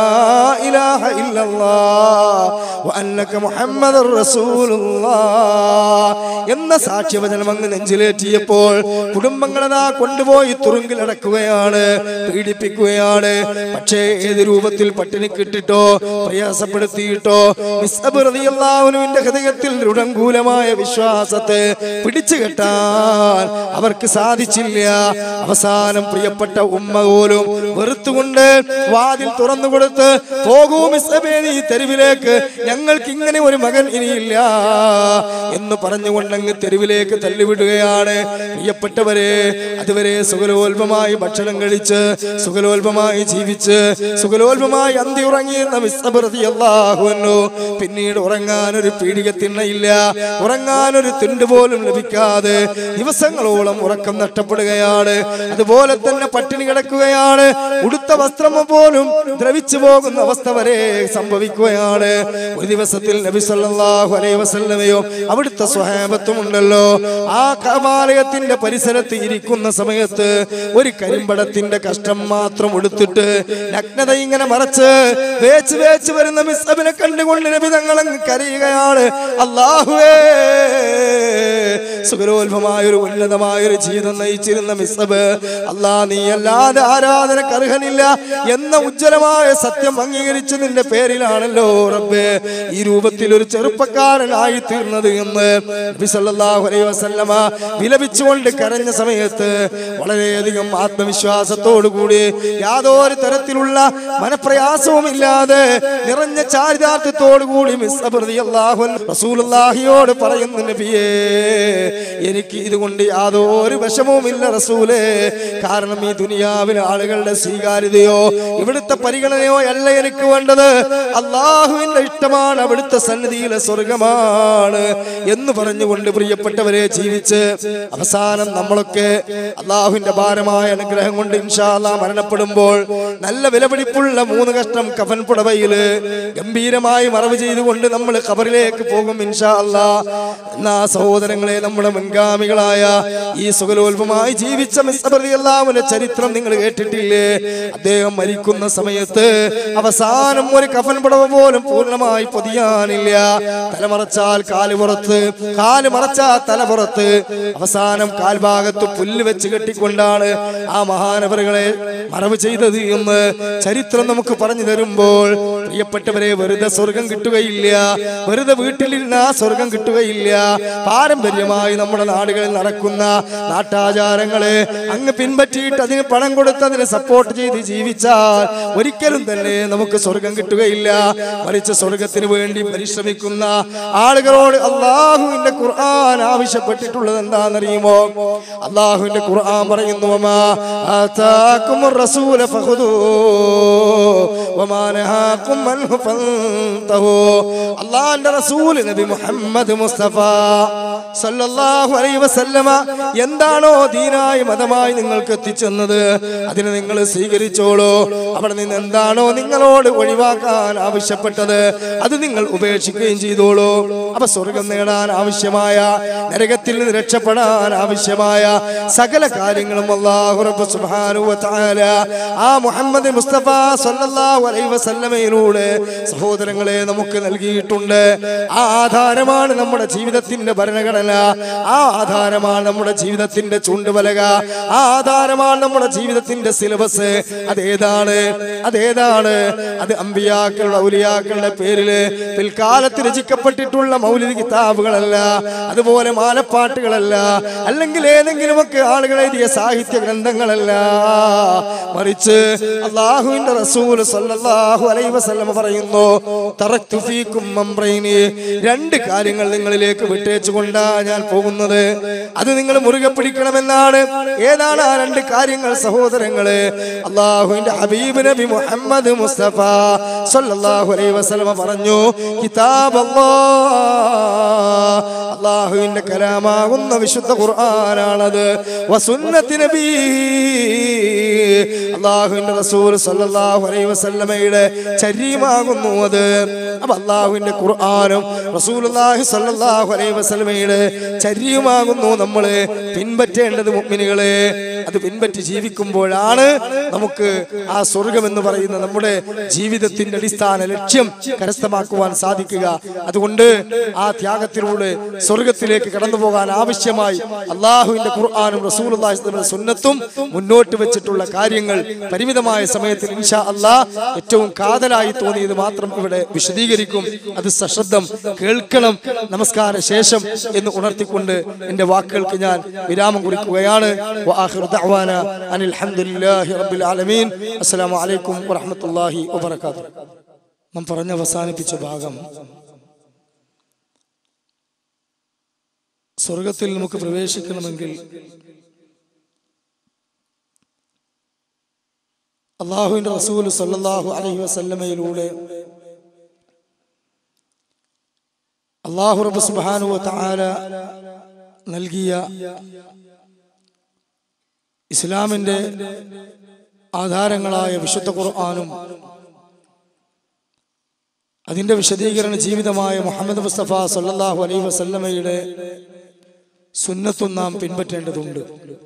ഇലാഹ ഇല്ലല്ലാഹ് വ അന്നക മുഹമ്മദുർ റസൂലുള്ളാഹ് എന്ന സാക്ഷ്യവചനം അങ്ങ് നെഞ്ചിലേറ്റിയപ്പോൾ കുടുംബങ്ങളതാ കൊണ്ടുപോയി തുറുങ്കിലടക്കുകയാണ്, പീഡിപ്പിക്കുകയാണ്. പക്ഷേ ഏത് രൂപത്തിൽ പട്ടിണി കിട്ടിട്ടോ പ്രയാസപ്പെടുത്തിയിട്ടോ മിസ്അബ് റളിയല്ലാഹു അൻഹുവിന്റെ ഹൃദയത്തിൽ ദൃഢങ്കൂലമായ വിശ്വാസത്തെ പിടിച്ചു കെട്ടാൻ അവർക്ക് സാധിച്ചില്ല. അവസാനം പ്രിയപ്പെട്ട ഉമ്മ പോലും വെറുത്തുകൊണ്ട് വാതിൽ തുറന്നു കൊടുത്ത്, പോകൂ മിസ്അബേ നീ തെരുവിലേക്ക്, ഞങ്ങൾക്ക് ഇങ്ങനെ ഒരു മകൻ ഇനിയില്ല എന്ന് പറഞ്ഞുകൊണ്ടങ്ങ് തെരുവിലേക്ക് തള്ളിവിടുകയാണ്. പ്രിയപ്പെട്ടവരെ, അതുവരെ സുഖലോൽപമായി ഭക്ഷണം കഴിച്ച് സുഖലോൽപമായി ജീവിച്ച് സുഖലോൽപമായി അന്തി ഉറങ്ങിയിരുന്ന മിസ്അബ് റളിയല്ലാഹു അൻഹു പിന്നീട് ഉറങ്ങാനൊരു പീഡികത്തിണ്ണയില്ല, ഉറങ്ങാനൊരു തുണ്ട് പോലും ലഭിക്കാതെ ദിവസങ്ങളോളം ഉറക്കം നഷ്ടപ്പെടുകയാണ്. അതുപോലെ തന്നെ പട്ടിണി കിടക്കുകയാണ്. ഉടുത്ത വസ്ത്രം പോലും ദ്രവിച്ചു പോകുന്ന അവസ്ഥ വരെ സംഭവിക്കുകയാണ്. ഒരു ദിവസത്തിൽ നബി സല്ലല്ലാഹു അലൈഹി വസല്ലമയോ അവിടുത്തെ സ്വഹാബത്തും ഉണ്ടല്ലോ, ആ കഅബാലയത്തിന്റെ പരിസരത്ത് ഇരിക്കുന്ന സമയത്ത് ഒരു കരിമ്പടത്തിന്റെ കഷ്ടം മാത്രം എടുത്തിട്ട് നഗ്നത ഇങ്ങനെ മറച്ച് വേച്ച് വേച്ച് വരുന്ന മിസ്അബിനെ കണ്ടുകൊണ്ട് നബി തങ്ങളങ്ങ് കരയുകയാണ്, അല്ലാഹുവേ, സുഖലോൽഭമായ ഒരു ഉന്നതമായ ഒരു ജീവിതം നയിച്ചിരുന്ന മിസ്അബ്, അല്ലാ നീ അല്ലാതെ ആരാധനക്ക് അർഹനില്ല എന്ന ഉജ്ജ്വലമായ സത്യം അംഗീകരിച്ചു നിന്റെ പേരിലാണല്ലോ റബ്ബേ ഈ രൂപത്തിൽ ഒരു ചെറുപ്പക്കാരനായി തീർന്നത് എന്ന് നബി സല്ലല്ലാഹു അലൈഹി വസല്ലമ വിലപിച്ചുകൊണ്ട് കരഞ്ഞ സമയത്ത് വളരെയധികം ആത്മവിശ്വാസത്തോടു കൂടി യാതൊരു തരത്തിലുള്ള മനപ്രയാസവും ഇല്ലാതെ നിറഞ്ഞ ചാരിതാർത്ഥ്യത്തോടു കൂടി മിസ്അബ് റളിയല്ലാഹു അൻഹു റസൂലുള്ളാഹിയോട് പറയുന്നു, നബിയേ, എനിക്ക് ഇതുകൊണ്ട് യാതൊരു വിഷമവുമില്ല റസൂലേ, കാരണം ഈ ദുനിയാവിലെ ആളുകളുടെ സ്വീകാര്യതയോ ഇവിടുത്തെ പരിഗണനയോ അല്ല എനിക്ക് വേണ്ടത്, അല്ലാഹുവിന്റെ ഇഷ്ടമാണ്, അവിടുത്തെ സന്നിധിയിലെ സ്വർഗമാണ് എന്ന് പറഞ്ഞുകൊണ്ട് പ്രിയപ്പെട്ടവരെ ജീവിച്ച് അവസാനം നമ്മളൊക്കെ അല്ലാഹുവിന്റെ ഭാരമായ അനുഗ്രഹം കൊണ്ട് ഇൻഷാ അല്ലാഹ് മരണപ്പെടുമ്പോൾ നല്ല വിലപിടിപ്പുള്ള 3 കഷ്ണം കഫൻ പുടവയില് ഗംഭീരമായി മറവ് ചെയ്തുകൊണ്ട് നമ്മൾ ഖബറിലേക്ക് പോകും ഇൻഷാ അല്ലാഹ്. എന്നാ സഹോദരങ്ങളെ, നമ്മുടെ മുൻഗാമികളായ ഈ സുഖലോൽപമായി ജീവിച്ച മിസ്അബ് റളിയല്ലാഹു അൻഹുവിന്റെ ചരിത്രം നിങ്ങൾ കേട്ടിട്ടില്ലേ? അദ്ദേഹം മരിക്കുന്ന സമയത്ത് അവസാനം ഒരു കഫൻ പുടവ പോലും പൂർണ്ണമായി പൊതിയാനില്ല. തലമറച്ചാൽ കാല് പുറത്ത്, കാല് മറച്ചാൽ തല പുറത്ത്, അവസാനം കാൽഭാഗത്ത് പുല്ല് വെച്ച് കെട്ടിക്കൊണ്ടാണ് ആ മഹാനവറുകളെ മറവ് ചെയ്തത് എന്ന് ചരിത്രം നമുക്ക് പറഞ്ഞു തരുമ്പോൾ പ്രിയപ്പെട്ടവരെ, വെറുതെ സ്വർഗം കിട്ടുകയില്ല, വെറുതെ വീട്ടിലിരുന്ന സ്വർഗം കിട്ടുകയില്ല. പാരമ്പര്യമായി നമ്മുടെ നാടുകളിൽ നടക്കുന്ന നാട്ടാചാരങ്ങളെ അങ്ങ് പിൻപറ്റിയിട്ട് അതിന് പണം കൊടുത്ത് അതിനെ സപ്പോർട്ട് ചെയ്ത് ജീവിച്ചാൽ ഒരിക്കലും തന്നെ നമുക്ക് സ്വർഗം കിട്ടുകയില്ല. മറിച്ച് സ്വർഗത്തിന് വേണ്ടി പരിശ്രമിക്കുന്ന ആളുകളോട് അല്ലാഹുവിന്റെ ഖുർആൻ ആവശ്യപ്പെട്ടിട്ടുള്ളത് എന്താണെന്നറിയുമോ? അല്ലാഹുവിന്റെ ഖുർആൻ പറയുന്നു, വമാ ആതാകുമുർ റസൂല ഫഖുദൂ വമാ നഹാകും അൻഹു ഫൻതഹു. അല്ലാഹുവിന്റെ റസൂൽ നബി മുഹമ്മദ് മുസ്തഫ സല്ലല്ലാഹു അലൈഹി വസല്ലമ എന്താണോ ദീനായി മതമായി നിങ്ങൾക്ക് എത്തിച്ചെന്നത് അതിനെ നിങ്ങൾ സ്വീകരിച്ചോളൂ. അവിടെ നിന്ന് എന്താണോ നിങ്ങളോട് ഒഴിവാക്കാൻ ആവശ്യപ്പെട്ടത് അത് നിങ്ങൾ ഉപേക്ഷിക്കുകയും ചെയ്തോളൂ. അപ്പൊ സ്വർഗം നേടാൻ ആവശ്യമായ, നരകത്തിൽ നിന്ന് രക്ഷപ്പെടാൻ ആവശ്യമായ സകല കാര്യങ്ങളും അല്ലാഹു റബ്ബ് സുബ്ഹാനഹു വ തആല ആ മുഹമ്മദ് മുസ്തഫ സല്ലല്ലാഹു അലൈഹി വസല്ലമയിലൂടെ സഹോദരങ്ങളെ നമുക്ക് നൽകിയിട്ടുണ്ട്. ആ ആധാരമാണ് നമ്മുടെ ജീവിതത്തിന്റെ ഭരണഘടന, ആ ആധാരമാണ് നമ്മുടെ ജീവിതത്തിന്റെ ചൂണ്ടുവലക, ആ ആധാരമാണ് നമ്മുടെ ജീവിതത്തിന്റെ സിലബസ്. അതേതാണ്? അത് അമ്പിയാക്കളുടെ ഔലിയാക്കളുടെ പേരില് പിൽക്കാലത്ത് രചിക്കപ്പെട്ടിട്ടുള്ള മൗലിദ് കിതാബുകളല്ല, അതുപോലെ മാലപ്പാട്ടുകളല്ല, അല്ലെങ്കിൽ ഏതെങ്കിലുമൊക്കെ ആളുകൾ എഴുതിയ സാഹിത്യ ഗ്രന്ഥങ്ങളല്ല. മറിച്ച് അല്ലാഹുവിന്റെ റസൂൽ സല്ലല്ലാഹു അലൈഹി വസല്ലം പറയുന്നു, തറക്തു ഫീകും അംറൈനി, രണ്ട് കാര്യങ്ങൾ നിങ്ങളിലേക്ക് വിട്ടേച്ചുകൊണ്ടാ ഞാൻ പോകുന്നത്, അത് നിങ്ങൾ മുറുകെ പിടിക്കണമെന്നാണ്. ഏതാണ് ആ രണ്ട് കാര്യങ്ങൾ സഹോദരങ്ങളെ? അല്ലാഹുവിന്റെ ഹബീബ് നബി മുഹമ്മദ് മുസ്തഫ സല്ലല്ലാഹു അലൈഹി വസല്ലം പറഞ്ഞു, കിതാബല്ലാഹ്, അല്ലാഹുവിന്റെ കലാമാകുന്ന വിശുദ്ധ ഖുർആനാണത്. വസുന്നത്തി നബി, അല്ലാഹുവിന്റെ റസൂൽ സല്ലല്ലാഹു അലൈഹി വസല്ലമയുടെ ചര്യമാകുന്നു അത്. അപ്പൊ അല്ലാഹുവിന്റെ ഖുർആനും റസൂലുള്ളാഹി സ്വല്ലല്ലാഹു അലൈഹി വസല്ലമയുടെ ചര്യമാകുന്നു നമ്മൾ പിൻപറ്റേണ്ടത് മുഅ്മിനുകളെ. അത് പിൻപറ്റി ജീവിക്കുമ്പോഴാണ് നമുക്ക് ആ സ്വർഗം എന്ന് പറയുന്ന നമ്മുടെ ജീവിതത്തിന്റെ അടിസ്ഥാന ലക്ഷ്യം കരസ്ഥമാക്കുവാൻ സാധിക്കുക. അതുകൊണ്ട് ആ ത്യാഗത്തിലൂടെ സ്വർഗത്തിലേക്ക് കടന്നു പോകാൻ ആവശ്യമായി അല്ലാഹുവിന്റെ ഖുർആനും റസൂലുള്ളാഹി സ്വല്ലല്ലാഹു അലൈഹി സുന്നത്തും മുന്നോട്ട് വെച്ചിട്ടുള്ള കാര്യങ്ങൾ പരിമിതമായ സമയത്തിൽ ഇൻഷാ അല്ലാഹ് ഏറ്റവും കാതലായി തോന്നിയത് മാത്രം ഇവിടെ വിശദീകരിക്കും. അത് സശ്രദ്ധം കേൾക്കണം നമസ്കാര ശേഷം എന്ന് ഉണർത്തിക്കൊണ്ട് എന്റെ വാക്കുകൾക്ക് ഞാൻ വിരാമം കുറിക്കുകയാണ്. വആഖിറു ദഅ്വാനാ അനിൽ ഹംദുലില്ലാഹി റബ്ബിൽ ആലമീൻ. അസ്സലാമു അലൈക്കും വറഹ്മത്തുള്ളാഹി വബറകാതുഹു. നാം പറഞ്ഞ അവസാനിപ്പിച്ച ഭാഗം, സ്വർഗത്തിൽ നമുക്ക് പ്രവേശിക്കണമെങ്കിൽ അല്ലാഹുവിന്റെ റസൂൽ സല്ലല്ലാഹു അലൈഹി വസല്ലമയിലൂടെ അല്ലാഹു റബ്ബ് സുബ്ഹാനഹു വ തആല നൽകിയ ഇസ്ലാമിന്റെ ആധാരങ്ങളായ വിശുദ്ധ ഖുർആനും അതിന്റെ വിശദീകരണ ജീവിതമായ മുഹമ്മദ് മുസ്തഫ സല്ലല്ലാഹു അലൈഹി വസല്ലമയുടെ സുന്നത്തും നാം പിൻപറ്റേണ്ടതുണ്ട്.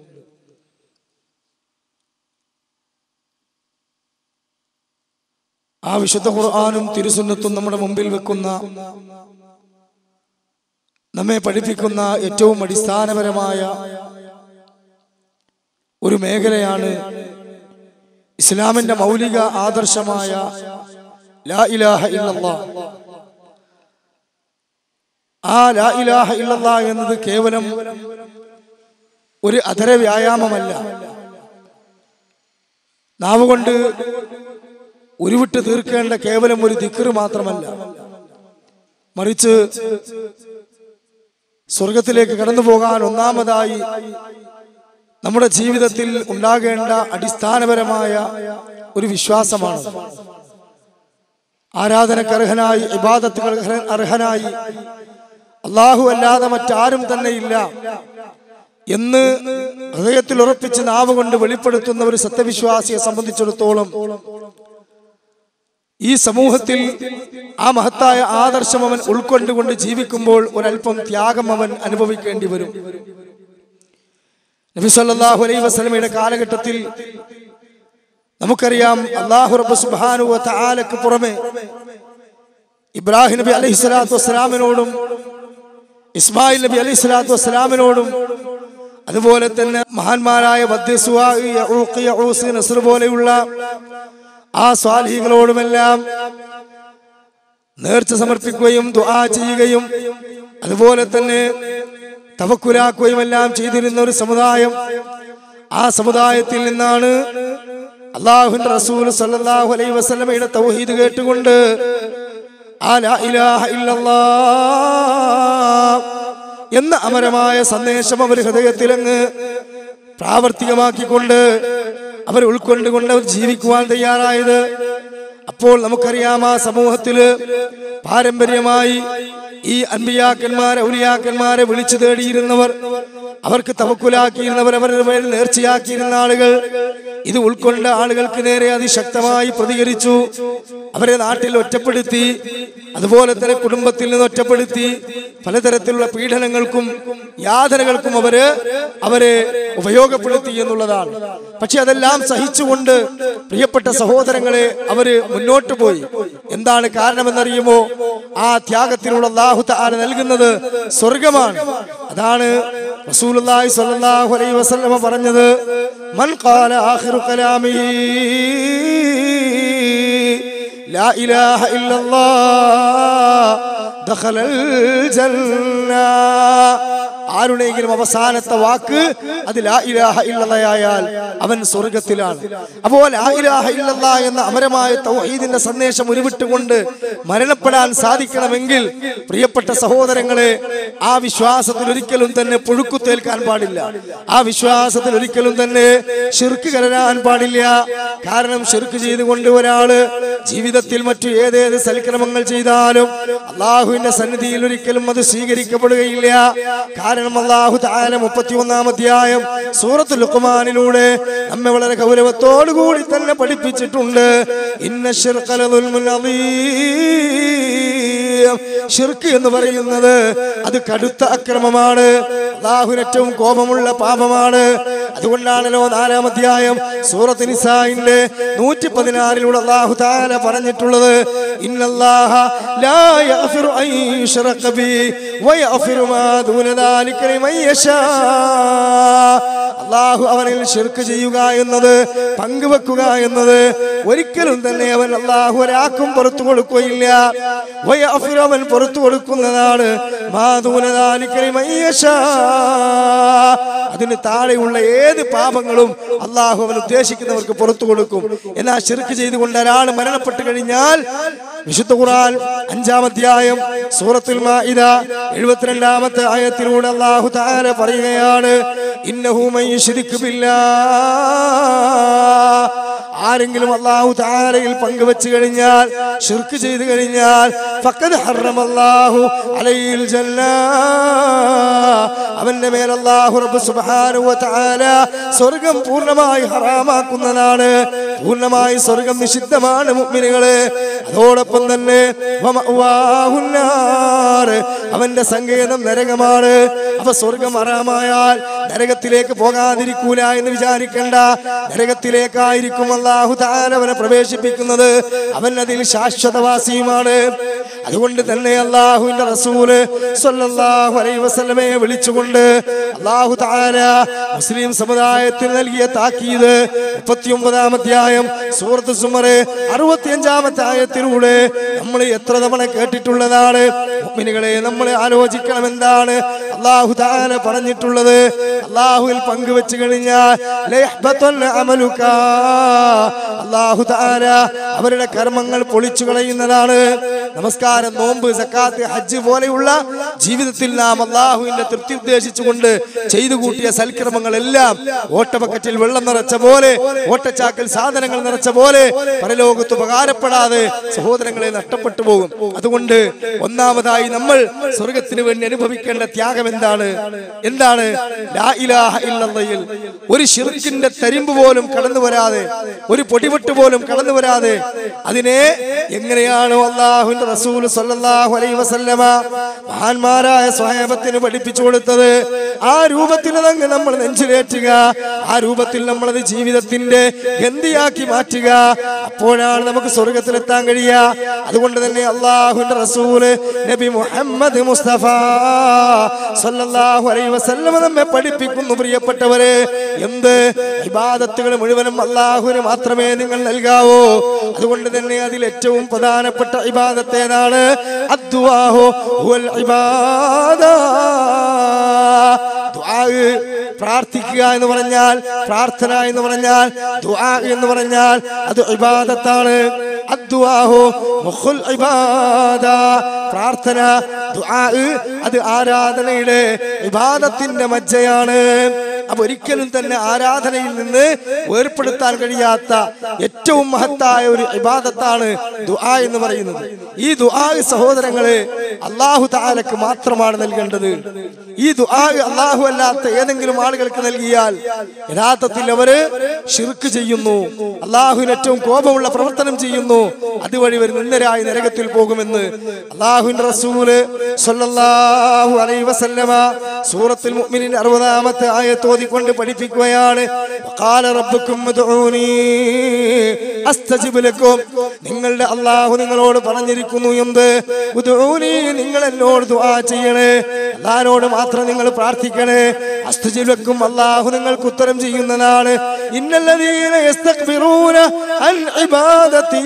ആ വിശുദ്ധ ഖുർആനും തിരുസുന്നത്തും നമ്മുടെ മുമ്പിൽ വെക്കുന്ന, നമ്മെ പഠിപ്പിക്കുന്ന ഏറ്റവും അടിസ്ഥാനപരമായ ഒരു മേഖലയാണ് ഇസ്ലാമിന്റെ മൗലിക ആദർശമായ ലാ ഇലാഹ ഇല്ലല്ലാഹ്. ആ ലാ ഇലാഹ ഇല്ലല്ലാഹ് എന്നത് കേവലം ഒരു അധര വ്യായാമമല്ല, നാവുകൊണ്ട് ഉരുവിട്ട് തീർക്കേണ്ട കേവലം ഒരു ദിക്ർ മാത്രമല്ല, മറിച്ച് സ്വർഗത്തിലേക്ക് കടന്നു പോകാൻ ഒന്നാമതായി നമ്മുടെ ജീവിതത്തിൽ ഉണ്ടാകേണ്ട അടിസ്ഥാനപരമായ ഒരു വിശ്വാസമാണ്. ആരാധനക്കർഹനായി, ഇബാദത്തുകൾ അർഹനായി അല്ലാഹു അല്ലാതെ മറ്റാരും തന്നെ ഇല്ല എന്ന് ഹൃദയത്തിൽ ഉറപ്പിച്ച് നാവ് കൊണ്ട് വെളിപ്പെടുത്തുന്ന ഒരു സത്യവിശ്വാസിയെ സംബന്ധിച്ചിടത്തോളം ഈ സമൂഹത്തിൽ ആ മഹത്തായ ആദർശം അവൻ ഉൾക്കൊണ്ടുകൊണ്ട് ജീവിക്കുമ്പോൾ ഒരൽപ്പം ത്യാഗം അവൻ അനുഭവിക്കേണ്ടി വരും. നബി സല്ലല്ലാഹു അലൈഹി വസല്ലമയുടെ കാലഘട്ടത്തിൽ നമുക്കറിയാം, അല്ലാഹു റബ്ബ് സുബ്ഹാനഹു വ തആലക്ക് പുറമെ ഇബ്രാഹിം നബി അലൈഹിസ്സലാത്തു വസ്സലാമിനോടും ഇസ്മായിൽ നബി അലൈഹിസ്സലാത്തു വസ്സലാമിനോടും അതുപോലെ തന്നെ മഹാന്മാരായ വദ്ദ്, സുവാ, യഊഖ്, യഊസ്, നസ്ർ പോലെയുള്ള ആ സ്വാലിഹീങ്ങളോടുമെല്ലാം നേർച്ച സമർപ്പിക്കുകയും ദുആ ചെയ്യുകയും അതുപോലെ തന്നെ തവക്കുലാക്കുകയും എല്ലാം ചെയ്തിരുന്ന ഒരു സമുദായം. ആ സമുദായത്തിൽ നിന്നാണ് അല്ലാഹുവിന്റെ റസൂൽ സല്ലല്ലാഹു അലൈഹി വസല്ലമയുടെ തൗഹീദ് കേട്ടുകൊണ്ട് ആ ലാ ഇലാഹ ഇല്ലല്ലാഹ് എന്ന അമരമായ സന്ദേശം അവർ ഹൃദയത്തിലങ്ങ് പ്രാവർത്തികമാക്കിക്കൊണ്ട് അവർ ഉൾക്കൊണ്ടുകൊണ്ട് അവർ ജീവിക്കുവാൻ തയ്യാറായത്. അപ്പോൾ നമുക്കറിയാം ആ സമൂഹത്തില് പാരമ്പര്യമായി ഈ അൻബിയാക്കന്മാരെ ഔലിയാക്കന്മാരെ വിളിച്ചു തേടിയിരുന്നവർ, അവർക്ക് തവക്കുലാക്കിയിരുന്നവർ, അവരുടെ മേൽ നേർച്ചയാക്കിയിരുന്ന ആളുകൾ ഇത് ഉൾക്കൊണ്ട ആളുകൾക്ക് നേരെ അതിശക്തമായി പ്രതികരിച്ചു. അവരെ നാട്ടിൽ ഒറ്റപ്പെടുത്തി, അതുപോലെ തന്നെ കുടുംബത്തിൽ നിന്ന് ഒറ്റപ്പെടുത്തി, പലതരത്തിലുള്ള പീഡനങ്ങൾക്കും യാതനകൾക്കും അവരെ ഉപയോഗപ്പെടുത്തി എന്നുള്ളതാണ്. പക്ഷെ അതെല്ലാം സഹിച്ചുകൊണ്ട് പ്രിയപ്പെട്ട സഹോദരങ്ങളെ അവര് മുന്നോട്ട് പോയി. എന്താണ് കാരണമെന്നറിയുമോ? ആ ത്യാഗത്തിലൂടെ അല്ലാഹു തആല നൽകുന്നത് സ്വർഗമാണ്. അതാണ് റസൂലുള്ളാഹി സ്വല്ലല്ലാഹു അലൈഹി വസല്ലമ പറഞ്ഞത്, മൻ ഖാല ആഖിറു കലാമിഹി ലാ ഇലാഹ ഇല്ലല്ലാഹ് ദഖലൽ ജന്ന. ആരുടെയെങ്കിലും അവസാനത്തെ വാക്ക് അത് ലാ ഇലാഹ ഇല്ലല്ലാഹ് ആയാൽ അവൻ സ്വർഗത്തിലാണ്. അപ്പോൾ ലാ ഇലാഹ ഇല്ലല്ലാഹ് എന്ന അമരമായ തൗഹീദിന്റെ സന്ദേശം ഉരുവിട്ടുകൊണ്ട് മരണപ്പെടാൻ സാധിക്കണമെങ്കിൽ പ്രിയപ്പെട്ട സഹോദരങ്ങളെ, ആ വിശ്വാസത്തിൽ ഒരിക്കലും തന്നെ പുഴുക്കുത്തേൽക്കാൻ പാടില്ല. ആ വിശ്വാസത്തിൽ ഒരിക്കലും തന്നെ ശിർക്ക് കലരാൻ പാടില്ല. കാരണം ശിർക്ക് ചെയ്തുകൊണ്ട് ഒരാള് ജീവിതത്തിൽ മറ്റു ഏതേത് സൽക്രമങ്ങൾ ചെയ്താലും അള്ളാഹുവിന്റെ സന്നിധിയിൽ ഒരിക്കലും അത് സ്വീകരിക്കപ്പെടുകയില്ല. കാരണം അല്ലാഹു തആല 31-ാം അധ്യായം സൂറത്തുൽ ലുഖ്മാനിലൂടെ നമ്മെ വളരെ ഗൗരവത്തോടു കൂടി തന്നെ പഠിപ്പിച്ചിട്ടുണ്ട്. ഇന്ന ശിർക ലദുൽമുൻ അദീം. ശിർക്ക് എന്ന് പറയുന്നത് അത് കടുത്ത അക്രമമാണ്, അല്ലാഹുവിന് ഏറ്റവും കോപമുള്ള പാപമാണ്. അതുകൊണ്ടാണല്ലോ 4-ാം അധ്യായം സൂറത്ത് നിസാഇന്റെ 114-ലൂടെ അല്ലാഹു തആല പറഞ്ഞിട്ടുള്ളത്, ഇന്നല്ലാഹ ലാ യഗ്ഫിറു അൻ യുശ്റക ബിഹി വയഗ്ഫിറു മാ ദൂന ദാലിക ലിമൻ യശാ. അല്ലാഹു അവനിൽ ശിർക്ക് ചെയ്യുക എന്നത്, പങ്കുവെക്കുക എന്നത് ഒരിക്കലും തന്നെ അവൻ അല്ലാഹു ഒരാൾക്കും പുറത്തു കൊടുക്കുകയില്ല. വയഗ്ഫിറു അവൻ പുറത്തു കൊടുക്കുന്നതാണ് മാ ദൂന ദാലിക ലിമൻ യശാ. അതിന് താഴെയുള്ള ഏത് പാപങ്ങളും അല്ലാഹു അവൻ ഉദ്ദേശിക്കുന്നവർക്ക് പുറത്തു കൊടുക്കും. എന്നാൽ ശിർക്ക് ചെയ്തുകൊണ്ട് ഒരാൾ മരണപ്പെട്ടു കഴിഞ്ഞാൽ വിശുദ്ധ ഖുർആൻ 5-ാം അധ്യായം സൂറത്തുൽ മാഇദ 72-ാമത്തെ ആയത്തിലൂടെ അല്ലാഹു തആല പറയുകയാണ്, ഇന്നഹു മൻ യുശ്രിക് ബില്ലാഹ്. ആരെങ്കിലും അല്ലാഹു തആലയിൽ പങ്കുവെച്ച് കഴിഞ്ഞാൽ, ശിർക്ക് ചെയ്തു കഴിഞ്ഞാൽ, ഫഖദ് ഹറമല്ലാഹു അലൈഹിൽ ജന്ന. അവന്റെ മേൽ അല്ലാഹു റബ്ബ് സുബ്ഹാനഹു വ തആല സ്വർഗ്ഗം പൂർണ്ണമായി ഹറാമാക്കുന്നതാണ്. പൂർണ്ണമായി സ്വർഗ്ഗം നിഷിദ്ധമാണ് മുഅ്മിനുകളെ. അതോടൊപ്പം തന്നെ അവന്റെ സങ്കേതം നരകമാണ്. അപ്പൊ സ്വർഗം ഹറാമായാൽ നരകത്തിലേക്ക് പോകാതിരിക്കൂല എന്ന് വിചാരിക്കണ്ട. നരകത്തിലേക്കായിരിക്കും അല്ലാഹു തആല അവനെ പ്രവേശിപ്പിക്കുന്നത്. അവൻ അതിൽ ശാശ്വതവാസിയുമാണ്. അതുകൊണ്ട് തന്നെ അല്ലാഹുവിന്റെ റസൂല് സ്വല്ലല്ലാഹു അലൈഹി വസല്ലമയെ വിളിച്ചുകൊണ്ട് അല്ലാഹു തആല മുസ്ലിം സമുദായത്തിന് നൽകിയ താക്കീത് 39-ാം അധ്യായം സൂറത്ത് സുമർ 65-ാമത്തെ ആയത്തിലൂടെ നമ്മൾ എത്ര തവണ കേട്ടിട്ടുള്ളതാണ്. മുഅ്മിനുകളെ, നമ്മൾ ആലോചിക്കണം എന്താണ് അല്ലാഹു തആല പറഞ്ഞിട്ടുള്ളത്. അല്ലാഹുവിൽ പങ്കുവെച്ച് കഴിഞ്ഞാൽ ലയഹ്ബതന്ന അമലുക. അല്ലാഹു തആല അവരുടെ കർമ്മങ്ങൾ പൊളിച്ചു കളയുന്നതാണ്. നമസ്കാരം, നോമ്പ്, സക്കാത്ത്, ഹജ്ജ് പോലെയുള്ള ജീവിതത്തിൽ നാം അല്ലാഹുവിന്റെ തൃപ്തി ഉദ്ദേശിച്ചുകൊണ്ട് ചെയ്തു കൂട്ടിയ സൽക്രമങ്ങളെല്ലാം ഓട്ടബക്കറ്റിൽ വെള്ളം നിറച്ച പോലെ, ഓട്ടച്ചാക്കിൽ സാധനങ്ങൾ നിറച്ച പോലെ പരലോകത്ത് ഉപകാരപ്പെടാതെ സഹോദരങ്ങളെ നഷ്ടപ്പെട്ടു പോകും. അതുകൊണ്ട് ഒന്നാമതായി നമ്മൾ സ്വർഗത്തിന് വേണ്ടി അനുഭവിക്കേണ്ട ത്യാഗം എന്താണ്? ലാ ഇലാഹ ഇല്ലല്ലാഹ്. ഒരു ശിർക്കിന്റെ തരിമ്പ് പോലും കടന്നു വരാതെ, ഒരു പൊടിവെട്ട് പോലും കടന്നു വരാതെ അതിനെ എങ്ങനെയാണോ അല്ലാഹുവിന്റെ റസൂൽ സ്വല്ലല്ലാഹു അലൈഹി വസല്ലമ മഹാന്മാരായ സ്വഹാബത്തിന് പഠിപ്പിച്ചു കൊടുത്തത്, ആ രൂപത്തിൽ അതങ്ങ് നമ്മൾ നെഞ്ചിലേറ്റുക. ആ രൂപത്തിൽ നമ്മളത് ജീവിതത്തിന്റെ ഗന്ധിയാക്കി മാറ്റുക. അപ്പോഴാണ് നമുക്ക് സ്വർഗത്തിലെത്താൻ കഴിയുക. അതുകൊണ്ട് തന്നെ അല്ലാഹുവിന്റെ റസൂല് നബി മുഹമ്മദ് മുസ്തഫ സ്വല്ലല്ലാഹു അലൈഹി വസല്ലമ നമ്മെ പഠിപ്പിക്കുന്നു, പ്രിയപ്പെട്ടവരെ, എന്ത് ഇബാദത്തുകൾ മുഴുവനും അല്ലാഹുവിന് മാത്രമേ നിങ്ങൾ നൽകാവൂ. അതുകൊണ്ട് തന്നെ അതിൽ ഏറ്റവും പ്രധാനപ്പെട്ട ഇബാദത്ത് ഏതാണ്? അദ്ദുആഹു ഹുവൽ ഇബാദ. ദുആ, പ്രാർത്ഥിക്കുക എന്ന് പറഞ്ഞാൽ, പ്രാർത്ഥന എന്ന് പറഞ്ഞാൽ, ദുആ എന്ന് പറഞ്ഞാൽ അത് ഇബാദത്താണ്. അദ്ദുആഹു മുഖുൽ ഇബാദ. പ്രാർത്ഥന, ദുആ അത് ആരാധനയുടെ ഇബാദത്തിന്റെ മജ്ജയാണ്. അപ്പൊ ഒരിക്കലും തന്നെ ആരാധനയിൽ നിന്ന് വേർപ്പെടുത്താൻ കഴിയാത്ത ഏറ്റവും മഹത്തായ ഒരു ഇബാദത്താണ് ദുആ എന്ന് പറയുന്നത്. ഈ ദുആ സഹോദരങ്ങളെ അല്ലാഹു തആലക്ക് മാത്രമാണ് നൽകേണ്ടത്. ഈ ദുആ അല്ലാഹു അല്ലാത്ത ഏതെങ്കിലും ആളുകൾക്ക് നൽകിയാൽ യഥാർത്ഥത്തിൽ അവര് ശിർക്ക് ചെയ്യുന്നു, അല്ലാഹുവിന് ഏറ്റവും കോപമുള്ള പ്രവർത്തനം ചെയ്യുന്നു. അതുവഴി അവർ നിന്ദരായി നരകത്തിൽ പോകുമെന്ന് അല്ലാഹുവിന്റെ റസൂല് സ്വല്ലല്ലാഹു അലൈഹി വസല്ലമ സൂറത്തുൽ മുഅ്മിനീൻ 60-ാമത്തെ ആയത്ത് ഓതിക്കൊണ്ട് പഠിപ്പിക്കുകയാണ്. ഖാല റബ്ബുക്കും ഉദ്ഊനി അസ്തജിബ് ലക്കും. നിങ്ങളുടെ അല്ലാഹു നിങ്ങളോട് പറഞ്ഞിരിക്കുന്നു എന്ത്? ഉദ്ഊനി, നിങ്ങൾ എന്നോട് ദുആ ചെയ്യണേ, അല്ലാഹുവോട് മാത്രം നിങ്ങൾ പ്രാർത്ഥിക്കണേ. അസ്തജിബ് ലക്കും, അല്ലാഹു നിങ്ങൾക്ക് ഉത്തരം ചെയ്യുന്നതാണ്. ഇന്നല്ലദീന യസ്തക്ബിറൂന അൻ ഇബാദതി,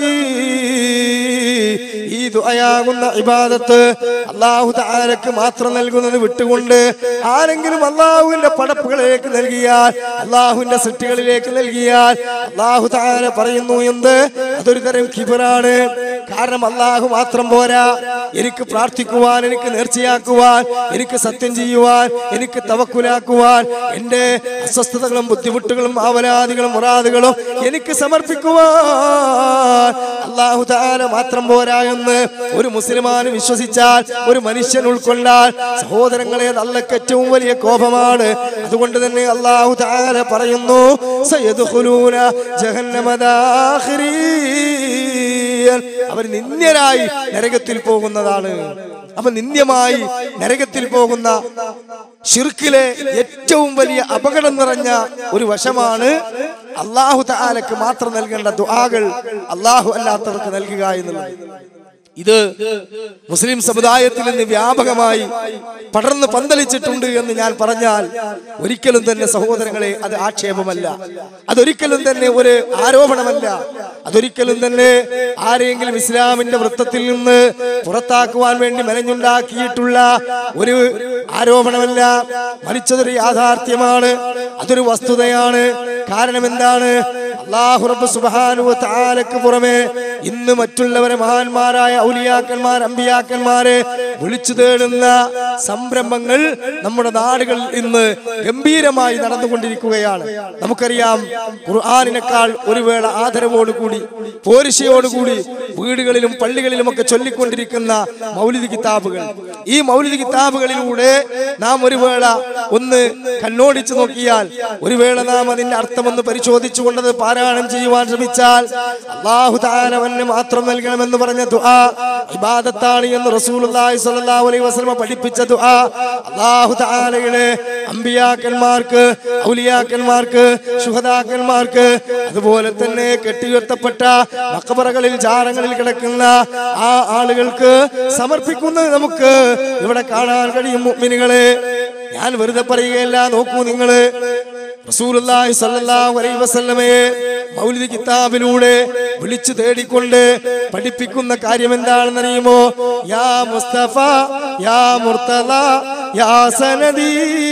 ഈ ദുആയാകുന്ന ഇബാദത്ത് അല്ലാഹു തആലക്ക് മാത്രം നൽകുന്നത് വിട്ടുകൊണ്ട് ആരെങ്കിലും അല്ലാഹുവിന്റെ പടപ്പുകളിലേക്ക് നൽകിയാൽ, അല്ലാഹുവിന്റെ സൃഷ്ടികളിലേക്ക് നൽകിയാൽ അല്ലാഹു തആല പറയുന്നു എന്ത്? അതൊരു തരം കിബറാണ്. കാരണം അല്ലാഹു മാത്രം പോരാ, എനിക്ക് പ്രാർത്ഥിക്കുവാൻ, എനിക്ക് നേർച്ചയാക്കുവാൻ, എനിക്ക് സത്യം ചെയ്യുവാൻ, എനിക്ക് തവക്കുലാക്കുവാൻ, എന്റെ അസ്വസ്ഥതകളും ബുദ്ധിമുട്ടുകളും ആവലാദികളും മുറാദുകളും എനിക്ക് സമർപ്പിക്കുവാൻ അല്ലാഹു തആല മാത്രം പോരാ എന്ന് ഒരു മുസ്ലിമാന് വിശ്വസിച്ചാൽ, ഒരു മനുഷ്യൻ ഉൾക്കൊണ്ടാൽ, സഹോദരങ്ങളെ അല്ലാഹുവിന് ഏറ്റവും വലിയ കോപമാണ്. അതുകൊണ്ട് തന്നെ അല്ലാഹു തആല പറയുന്നു സയദ്ഖുലൂന ജഹന്നമ ദാഖിരീൻ, അവർ നിന്ദ്യരായി നരകത്തിൽ പോകുന്നതാണ്. അപ്പൊ നിന്ദ്യമായി നരകത്തിൽ പോകുന്ന ശിർക്കിലെ ഏറ്റവും വലിയ അപകടം നിറഞ്ഞ ഒരു വശമാണ് അല്ലാഹു തആലക്ക് മാത്രം നൽകേണ്ട ദുആകൾ അല്ലാഹു അല്ലാത്തവർക്ക് നൽകുക എന്നുള്ളത്. ഇത് മുസ്ലിം സമുദായത്തിൽ നിന്ന് വ്യാപകമായി പടർന്ന് പന്തലിച്ചിട്ടുണ്ട് എന്ന് ഞാൻ പറഞ്ഞാൽ ഒരിക്കലും തന്നെ സഹോദരങ്ങളെ അത് ആക്ഷേപമല്ല, അതൊരിക്കലും തന്നെ ഒരു ആരോപണമല്ല, അതൊരിക്കലും തന്നെ ആരെങ്കിലും ഇസ്ലാമിന്റെ വൃത്തത്തിൽ നിന്ന് പുറത്താക്കുവാൻ വേണ്ടി മെനഞ്ഞുണ്ടാക്കിയിട്ടുള്ള ഒരു ആരോപണമല്ല. മറിച്ചതൊരു യാഥാർത്ഥ്യമാണ്, അതൊരു വസ്തുതയാണ്. കാരണം എന്താണ്? അല്ലാഹു റബ്ബ് സുബ്ഹാനഹു വ തആലക്ക് പുറമെ ഇന്ന് മറ്റുള്ളവരെ മഹാന്മാരായ ഔലിയാക്കന്മാർ, അമ്പിയാക്കന്മാരെ വിളിച്ചു തേടുന്ന സംരംഭങ്ങൾ നമ്മുടെ നാടുകളിൽ ഇന്ന് ഗംഭീരമായി നടന്നുകൊണ്ടിരിക്കുകയാണ്. നമുക്കറിയാം, ഖുർആനിനേക്കാൾ ഒരു വേള ആദരവോടുകൂടി, പോരിശയോടുകൂടി വീടുകളിലും പള്ളികളിലും ഒക്കെ ചൊല്ലിക്കൊണ്ടിരിക്കുന്ന മൗലിദ് കിതാബുകൾ, ഈ മൗലിദ് കിതാബുകളിലൂടെ നാം ഒരു വേള ഒന്ന് കണ്ണോടിച്ചു നോക്കിയാൽ, ഒരു വേള നാം അതിന്റെ അർത്ഥമൊന്ന് പരിശോധിച്ചുകൊണ്ടത് പാരായണം ചെയ്യുവാൻ ശ്രമിച്ചാൽ, അല്ലാഹു തആല വന്നെ മാത്രം നൽകണമെന്ന് പറഞ്ഞ ദുആ ഇബാദത്താണ് എന്ന് റസൂലുള്ളാഹി സ്വല്ലല്ലാഹു അലൈഹി വസല്ലം പഠിപ്പിച്ച ദുആ അല്ലാഹു തആലയുടെ അമ്പിയാക്കന്മാർക്ക്, ഔലിയാക്കന്മാർക്ക്, ശുഹദാക്കന്മാർക്ക്, അതുപോലെ തന്നെ കെട്ടിയുയർത്തപ്പെട്ട മഖബറകളിൽ, ജാറങ്ങളിൽ കിടക്കുന്ന ആ ആളുകൾക്ക് സമർപ്പിക്കുന്നത് നമുക്ക് ഇവിടെ കാണാൻ കഴിയും. മുഅ്മിനുകളെ, ഞാൻ വെറുതെ പറയുകയല്ല, നോക്കൂ നിങ്ങള്, റസൂലുള്ളാഹി സ്വല്ലല്ലാഹു അലൈഹി വസല്ലമയെ മൗലിദ് കിതാബിലൂടെ വിളിച്ചു തേടിക്കൊണ്ട് പഠിപ്പിക്കുന്ന കാര്യം എന്താണെന്നറിയുമോ? യാ മുസ്തഫ, യാ മുർത്തള, യാ സനദി,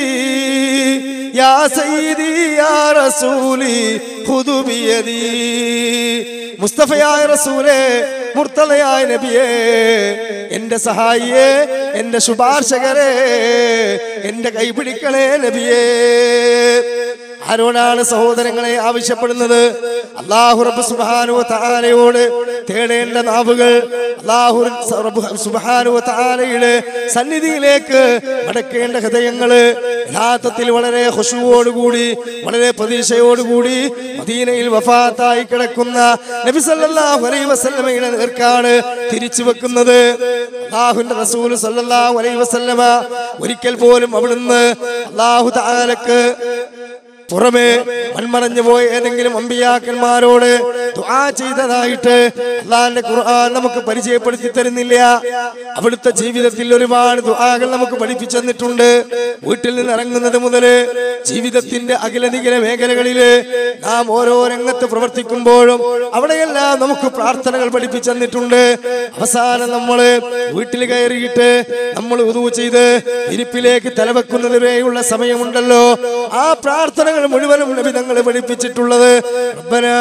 യാ സയ്യിദി, യാ റസൂലി ഖുദു ബിയദി. മുസ്തഫയായ റസൂലേ, മുർത്തളയായ നബിയേ, എന്റെ സഹായിയെ, എന്റെ ശുപാർശകരെ, എന്റെ കൈപിടിക്കണേ നബിയേ. ആരോടാണ് സഹോദരങ്ങളെ ആവശ്യപ്പെടുന്നത്? അല്ലാഹു റബ്ബ് സുബ്ഹാനഹു വ തആലയോട് തേടേണ്ട നാവുകൾ അല്ലാഹു സുബ്ഹാനഹു വ തആലയുടെ സന്നിധിയിലേക്ക് മടക്കേണ്ട ഹൃദയങ്ങള് യഥാർത്ഥത്തിൽ വളരെ ഖുശൂഅോടുകൂടി, വളരെ പ്രതീക്ഷയോടുകൂടി മദീനയിൽ വഫാത്തായി കിടക്കുന്ന നബി സല്ലല്ലാഹു അലൈഹി വസല്ലമയുടെ നേർക്കാണ് തിരിച്ചു വെക്കുന്നത്. അല്ലാഹുവിന്റെ റസൂൽ സല്ലല്ലാഹു അലൈഹി വസല്ലമ ഒരിക്കൽ പോലും അവിടുന്ന് അല്ലാഹു തആലക്ക് പുറമെ മൺമറഞ്ഞു പോയ ഏതെങ്കിലും അമ്പിയാക്കന്മാരോട് ദുആ ചെയ്തതായിട്ട് അല്ലാഹുവിന്റെ ഖുർആൻ നമുക്ക് പരിചയപ്പെടുത്തി തരുന്നില്ല. അവിടുത്തെ ജീവിതത്തിൽ ഒരുപാട് ദുആകൾ നമുക്ക് പഠിപ്പിച്ചു തന്നിട്ടുണ്ട്. വീട്ടിൽ നിന്ന് ഇറങ്ങുന്നത് മുതൽ ജീവിതത്തിന്റെ അഖിലനിഖില മേഖലകളില് നാം ഓരോ രംഗത്ത് പ്രവർത്തിക്കുമ്പോഴും അവിടെയെല്ലാം നമുക്ക് പ്രാർത്ഥനകൾ പഠിപ്പിച്ചു തന്നിട്ടുണ്ട്. അവസാനം നമ്മള് വീട്ടിൽ കയറിയിട്ട് നമ്മൾ ഉദു ചെയ്ത് ഇരിപ്പിലേക്ക് തലവെക്കുന്നതിനുള്ള സമയമുണ്ടല്ലോ, ആ പ്രാർത്ഥനകൾ മുഴുവനും നബി തങ്ങൾ പഠിപ്പിച്ചിട്ടുള്ളത് റബ്ബനാ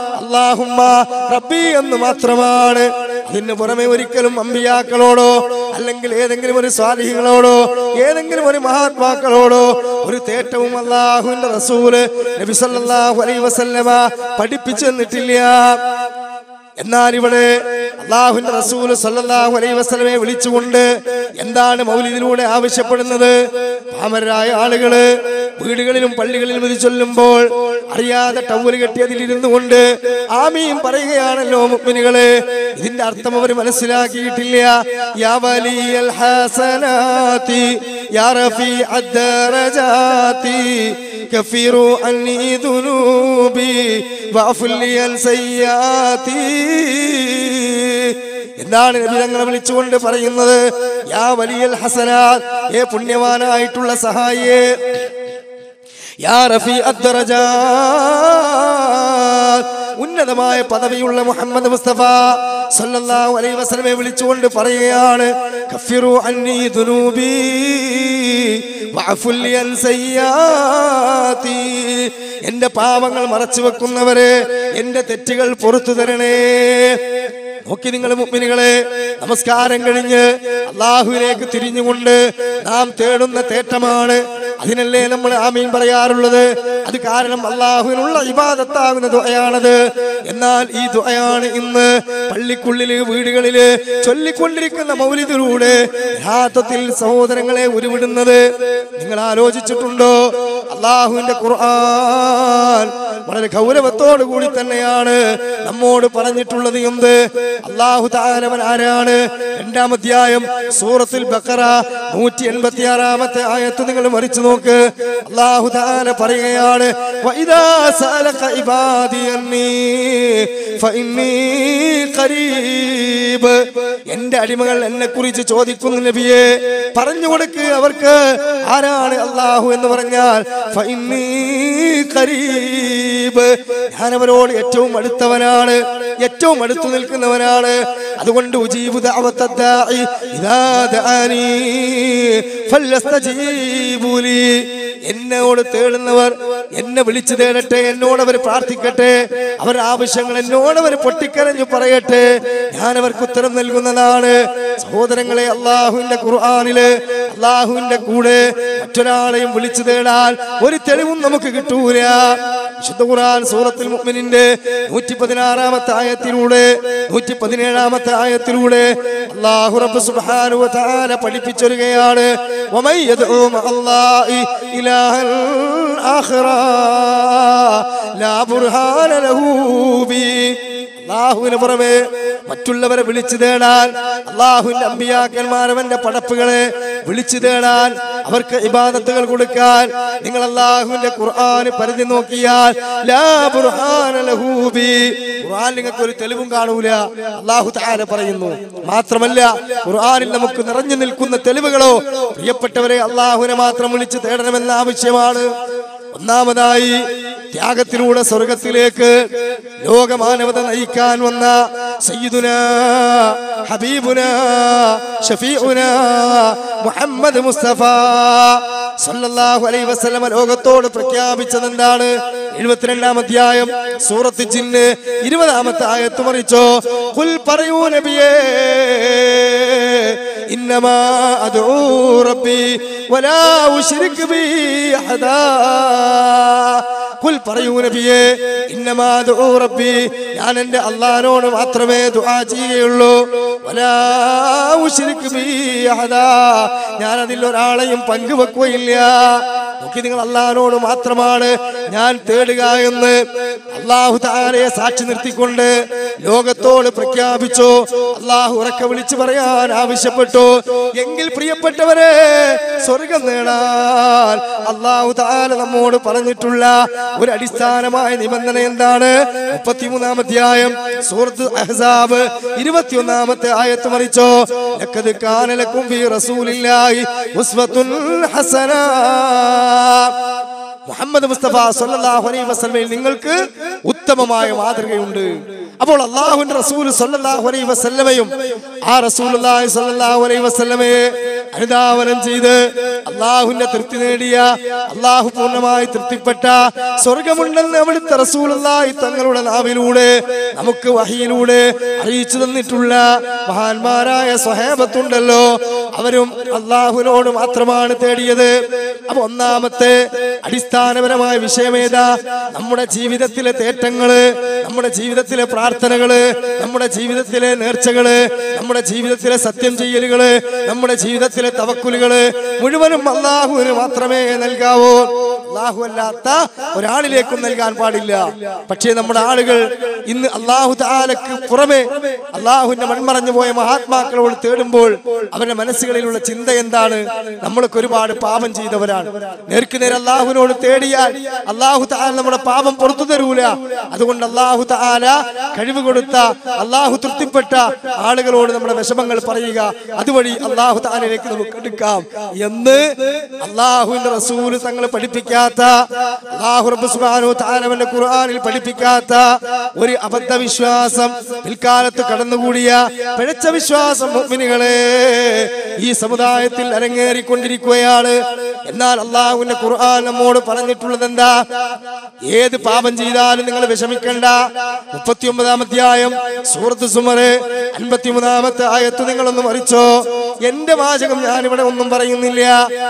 അല്ലാഹുമ്മ റബ്ബി എന്ന് മാത്രമാണ്. അതിന് പുറമെ ഒരിക്കലും അമ്പിയാക്കളോടോ അല്ലെങ്കിൽ ഏതെങ്കിലും ഒരു സ്വാലിഹികളോടോ ഏതെങ്കിലും ഒരു മഹാത്മാക്കളോടോ ഒരു തേറ്റവും അല്ലാഹുവിന്റെ റസൂല് നബി സല്ലല്ലാഹു അലൈഹി വസല്ലമ പഠിപ്പിച്ചു തന്നിട്ടില്ല. എന്നാൽ ഇവിടെ അല്ലാഹുവിന്റെ റസൂൽ സല്ലല്ലാഹു അലൈഹി വസല്ലമയെ വിളിച്ചുകൊണ്ട് എന്താണ് മൗലിദിലൂടെ ആവശ്യപ്പെടുന്നത്? പാമരായ ആളുകള് വീടുകളിലും പള്ളികളിലും ഇത് ചൊല്ലുമ്പോൾ അറിയാതെ ടവൽ കെട്ടിയതിലിരുന്നു കൊണ്ട് ആമീൻ പറയുകയാണല്ലോ മുഅ്മിനുകളെ. ഇതിന്റെ അർത്ഥം അവർ മനസ്സിലാക്കിയിട്ടില്ല. യാ വലിയൽ ഹസനാതി യാ റഫീഅദ് ദറജാതി കഫിറു അന്നി ദുനൂബി വഅഫു ലി അൻ സയ്യാതി. എന്താണ് നബി തങ്ങളെ വിളിച്ചുകൊണ്ട് പറയുന്നത്? യാ വലിയൽ ഹസനാത്ത്, ഏ പുണ്യവാനായിട്ടുള്ള സഹായിയെ, യാ റഫീഅദ് ദറജാത്ത്, ഉന്നതമായ പദവിയുള്ള മുഹമ്മദ് മുസ്തഫ സല്ലല്ലാഹു അലൈഹി വസല്ലമയെ വിളിച്ചുകൊണ്ട് പറയുകയാണ്, കഫിറു അന്നി ദുനൂബി വഅഫു ലി അൻ സയ്യാതി, എന്റെ പാപങ്ങൾ മറച്ചു വെക്കുന്നവരെ എന്റെ തെറ്റുകൾ പുറത്തു തരണേ. നോക്കി നിങ്ങൾ മുഅ്മിനുകളെ, നമസ്കാരം കഴിഞ്ഞ് അല്ലാഹുവിലേക്ക് തിരിഞ്ഞുകൊണ്ട് നാം തേടുന്ന തേട്ടമാണ്. അതിനല്ലേ നമ്മൾ ആമീൻ പറയാറുള്ളത്. അത് കാരണം അല്ലാഹുവിനുള്ള ഇബാദത്താകുന്ന ദുആയാണത്. എന്നാൽ ഈ ദുആയാണ് ഇന്ന് പള്ളിക്കുള്ളില് വീടുകളില് ചൊല്ലിക്കൊണ്ടിരിക്കുന്ന മൗലിദിലൂടെ യഥാർത്ഥത്തിൽ സഹോദരങ്ങളെ ഉരുവിടുന്നത്. നിങ്ങൾ ആലോചിച്ചിട്ടുണ്ടോ? അല്ലാഹുവിന്റെ ഖുർആൻ വളരെ ഗൗരവത്തോടു കൂടി തന്നെയാണ് നമ്മോട് പറഞ്ഞിട്ടുള്ളത്. എന്ത്? അല്ലാഹു തആല ആരാണ്? 2-ാം അധ്യായം സൂറത്തുൽ ബഖറ 186-ാമത്തെ ആയത്ത് നിങ്ങൾ മറിച്ചു നോക്ക്. അല്ലാഹു തആല പറയുകയാണ്, വഇദാ സഅലക ഇബാദി അന്നി ഫഇന്നി ഖരീബ്, എന്റെ അടിമകൾ എന്നെ കുറിച്ച് ചോദിക്കുന്നു നബിയെ, പറഞ്ഞു കൊടുക്ക് അവർക്ക് ആരാണ് അല്ലാഹു എന്ന് പറഞ്ഞാൽ ഫഇന്നി ഖരീബ്, ഞാൻ അവരോട് ഏറ്റവും അടുത്തവനാണ്, ഏറ്റവും അടുത്തു നിൽക്കുന്നവനാണ്. അതുകൊണ്ട് ഉജീബു ദഅവത്തദ് ദാഇ ഇദാ ദഅാനി ഫലസ്തജീബു ലി, എന്നോട് തേടുന്നവർ എന്നെ വിളിച്ചു തേടട്ടെ, എന്നോട് അവർ പ്രാർത്ഥിക്കട്ടെ, അവരുടെ ആവശ്യങ്ങൾ എന്നോട് അവർ പൊട്ടിക്കരഞ്ഞു പറയട്ടെ, ഞാൻ അവർക്ക് ഉത്തരം നൽകുന്നതാണ്. സഹോദരങ്ങളെ, അല്ലാഹുവിന്റെ ഖുർആനില് അല്ലാഹുവിന്റെ കൂടെ മറ്റൊരാളെയും വിളിച്ചു തേടാൻ ഒരു തെളിവും നമുക്ക് കിട്ടൂല. വിശുദ്ധ ഖുർആൻ സൂറത്തുൽ മുഅ്മിനിന്റെ 116-ാമത്തെ ആയത്തിലൂടെ 117-ാമത്തെ ആയത്തിലൂടെ അല്ലാഹു റബ്ബ് സുബ്ഹാനഹു വ തആല പഠിപ്പിച്ചൊരുകയാണ്, വമൻ യദ്ഉ മഅല്ലാഹി ഇലാഹൻ ആഖിറ ലാ ബുർഹാന ലഹു ബി, അല്ലാഹുവിന് പുറമെ മറ്റുള്ളവരെ വിളിച്ചു തേടാൻ, അല്ലാഹുവിന്റെ അമ്പിയാക്കന്മാരവന്റെ പടപ്പുകളെ വിളിച്ചു തേടാൻ, അവർക്ക് ഇബാദത്തുകൾ കൊടുക്കാൻ നിങ്ങൾ അല്ലാഹുവിന്റെ ഖുർആൻ പരിധി നോക്കിയാൽ ലാ ബുർഹാന ലഹു ബി, ഖുർആൻ നിങ്ങൾക്ക് ഒരു തെളിവും കാണൂല. അല്ലാഹു തആല പറയുന്നു. മാത്രമല്ല ഖുർആനിൽ നമുക്ക് നിറഞ്ഞു നിൽക്കുന്ന തെളിവുകളോ പ്രിയപ്പെട്ടവരെ അല്ലാഹുവിനെ മാത്രം വിളിച്ചു തേടണമെന്ന ആവശ്യമാണ്. ഒന്നാമതായി ത്യാഗത്തിലൂടെ സ്വർഗത്തിലേക്ക് ലോകമാനവത നയിക്കാൻ വന്ന സയ്യിദുനാ ഹബീബുനാ ഷഫീഉനാ മുഹമ്മദ് മുസ്തഫ സല്ലല്ലാഹു അലൈഹി വസല്ലം ലോകത്തോട് പ്രഖ്യാപിച്ചത് എന്താണ്? 72-ാം അധ്യായം സൂറത്ത് ജിന്ന് 20-ാമത്തെ ആയത്ത് മറിച്ചോ, ഖുൽ പറയൂ നബിയേ, ഇന്നമാ അദ്ഉ റബ്ബി വലാ ഉശ്രിക് ബി അഹദാ, ഖുൽ പറയൂ നബിയേ, ഇന്നമാ അദ്ഉ റബ്ബി, ഞാൻ എൻ്റെ അല്ലാഹുവിനോട് മാത്രമേ ദുആ ചെയ്യുകയുള്ളൂ, വലാ ഉശ്രിക് ബി അഹദാ, ഞാൻ അതിൽ ഒരാളെയും പങ്കുവെക്കുകയില്ല. നോക്കി, നിങ്ങൾ അല്ലാഹുവിനോട് മാത്രമാണ് ഞാൻ തേടുക എന്ന് അല്ലാഹു തആലയെ സാക്ഷി നിർത്തിക്കൊണ്ട് ലോകത്തോട് പ്രഖ്യാപിച്ചു. അല്ലാഹു ഉറക്കെ വിളിച്ചു പറയാൻ ആവശ്യപ്പെട്ടു. എങ്കിൽ പ്രിയപ്പെട്ടവരെ, സ്വർഗം നേടാൻ അല്ലാഹു തആല നമ്മോട് പറഞ്ഞിട്ടുള്ള ഒരു അടിസ്ഥാനമായ നിബന്ധന എന്താണ്? 33-ാം അധ്യായം സൂറത്ത് അഹ്സാബ് 21-ാമത്തെ ആയത്ത് മറിച്ചോ, ലഖദ് കാന ലക്കും ഫീ റസൂലില്ലാഹി ഉസ്വത്തുൻ ഹസന, മുഹമ്മദ് മുസ്തഫ സല്ലല്ലാഹു അലൈഹി വസല്ലമയിൽ നിങ്ങൾക്ക് ഉത്തമമായ മാതൃകയുണ്ട്. അപ്പോൾ അല്ലാഹുവിന്റെ റസൂൽ സ്വല്ലല്ലാഹു അലൈഹി വസല്ലമയും ആ റസൂലുള്ളാഹി സ്വല്ലല്ലാഹു അലൈഹി വസല്ലമയെ അനുധാവനം ചെയ്ത് അല്ലാഹുവിന്റെ തൃപ്തി നേടിയ, അല്ലാഹു പൂർണ്ണമായി തൃപ്തിപ്പെട്ട സ്വർഗമുണ്ടെന്ന് അവിടുത്തെ റസൂലുള്ളാഹി തങ്ങളുടെ നാവിലൂടെ നമുക്ക് വഹിയിലൂടെ അറിയിച്ചു തന്നിട്ടുള്ള മഹാന്മാരായ സ്വഹാബത്തുണ്ടല്ലോ, അവരും അല്ലാഹുവിനോട് മാത്രമാണ് തേടിയത്. അപ്പൊ ഒന്നാമത്തെ അടിസ്ഥാനപരമായ വിഷയമേതാ? നമ്മുടെ ജീവിതത്തിലെ തേട്ടങ്ങള്, നമ്മുടെ ജീവിതത്തിലെ പ്രാർത്ഥനകള്, നമ്മുടെ ജീവിതത്തിലെ നേർച്ചകള്, നമ്മുടെ ജീവിതത്തിലെ സത്യം ചെയ്യലുകള്, നമ്മുടെ ജീവിതത്തിലെ തവക്കുലുകള് മുഴുവനും അല്ലാഹുവിന് മാത്രമേ നൽകാവൂ. അല്ലാഹു അല്ലാത്ത ഒരാളിലേക്കും നൽകാൻ പാടില്ല. പക്ഷേ നമ്മുടെ ആളുകൾ ഇന്ന് അല്ലാഹു തആലക്ക് പുറമെ അല്ലാഹുവിന്റെ മൺമറഞ്ഞു പോയ മഹാത്മാക്കളോട് തേടുമ്പോൾ അവരുടെ മനസ്സുകളിലുള്ള ചിന്ത എന്താണ്? നമ്മളൊക്കെ ഒരുപാട് പാപം ചെയ്തവരാണ്. നേർക്കുനേരെ അല്ലാഹുവിനോട് തേടിയാൽ അല്ലാഹു തആല നമ്മുടെ പാപം പുറത്തു തരൂല. അതുകൊണ്ട് അല്ലാഹു തആല കഴിവ് കൊടുത്ത, അല്ലാഹു തൃപ്തിപ്പെട്ട ആളുകളോട് നമ്മുടെ വിഷമങ്ങൾ പറയുക, അതുവഴി അല്ലാഹു തആലയിലേക്ക് നമുക്ക് എടുക്കാം എന്ന് അല്ലാഹുവിന്റെ റസൂൽ തങ്ങൾ പഠിപ്പിക്കാത്ത, അല്ലാഹു റബ്ബ് സുബ്ഹാനഹു തആല അവന്റെ ഖുർആനിൽ പഠിപ്പിക്കാത്ത ഒരു അബദ്ധ വിശ്വാസം പിൽക്കാലത്ത് കടന്നുകൂടിയ പിഴച്ച വിശ്വാസം മുഅ്മിനുകളെ ഈ സമുദായത്തിൽ അരങ്ങേറിക്കൊണ്ടിരിക്കുകയാണ്. എന്നാൽ അല്ലാഹുവിന്റെ ഖുർആൻ നമ്മോട് പറഞ്ഞിട്ടുള്ളത് എന്താ? ഏത് പാപം ചെയ്താലും നിങ്ങൾ വിഷമിക്കണ്ട. 39-ാം അധ്യായം സൂറത്ത് സുമർ 53-ാമത്തെ ആയത്ത് നിങ്ങളൊന്ന് മറിച്ചോ. എന്റെ വാചകം ഞാനിവിടെ ഒന്നും പറയുന്നില്ല.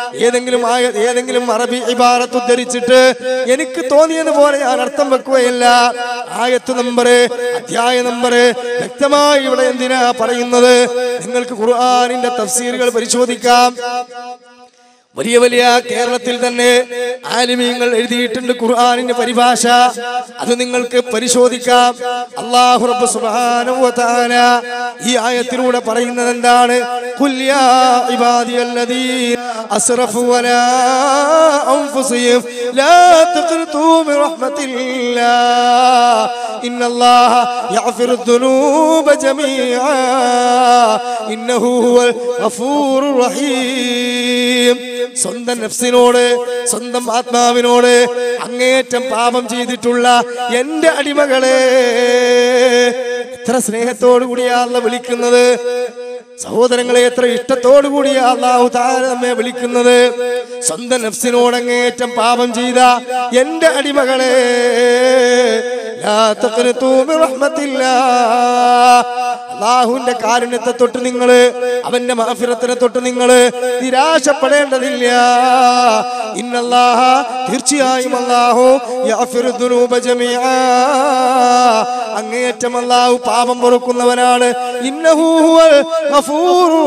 ഏതെങ്കിലും അറബി ഇബാറത്ത് ഉദ്ധരിച്ചിട്ട് എനിക്ക് തോന്നിയതുപോലെ ഞാൻ അർത്ഥം വെക്കുകയല്ല. ആയത്ത് നമ്പർ, അധ്യായ നമ്പർ വ്യക്തമായി ഇവിടെ എന്തിനാ പറയുന്നത്? നിങ്ങൾക്ക് ഖുർആനിന്റെ തഫ്സീറുകൾ പരിശോധിക്കാം. വലിയ വലിയ കേരളത്തിൽ തന്നെ ആലിമീങ്ങൾ എഴുതിയിട്ടുണ്ട് ഖുർആനിന്റെ പരിഭാഷ. അത് നിങ്ങൾക്ക് പരിശോധിക്കാം. അല്ലാഹു റബ്ബ് സുബ്ഹാനഹു വ തആല ഈ ആയത്തിലൂടെ പറയുന്നത് എന്താണ്? ഖുൽ യാ ഇബാദിയല്ലദീന അസ്റഫു അലാ അൻഫുസിഹിം ലാ തഖ്നതു മിൻ റഹ്മത്തില്ലാഹ് ഇന്നല്ലാഹ യഗ്ഫിറു ദുനൂബ ജമീഅ ഇന്നഹു ഹുവൽ ഗഫൂറുർ റഹീം. സ്വന്തം നഫ്സിനോട്, സ്വന്തം ആത്മാവിനോട് അങ്ങേറ്റം പാപം ചെയ്തിട്ടുള്ള എന്റെ അടിമകളെ, എത്ര സ്നേഹത്തോടു കൂടിയാ അല്ലാഹു വിളിക്കുന്നത്. സഹോദരങ്ങളെ, എത്ര ഇഷ്ടത്തോടു കൂടിയാ അല്ലാഹു തആല നമ്മെ വിളിക്കുന്നത്. സ്വന്തം നഫ്സിനോട് അങ്ങേറ്റം പാപം ചെയ്ത എന്റെ അടിമകളെ, ലാ തഖ്നതു മിൻ റഹ്മത്തില്ലാഹ്, അല്ലാഹുവിന്റെ കാരുണ്യത്തെ തൊട്ട് നിങ്ങൾ, അവന്റെ മഗ്ഫിറത്തിനെ തൊട്ട് നിങ്ങൾ നിരാശപ്പെടേണ്ടതില്ല. ഇന്നല്ലാഹ, തീർച്ചയായും അല്ലാഹു യഗ്ഫിറു ദുനൂബ ജമീഅ, അങ്ങേയറ്റം അല്ലാഹു പാപം പൊറുക്കുന്നവനാണ്. ഇന്നഹു ഹുവൽ ഗഫൂറുർ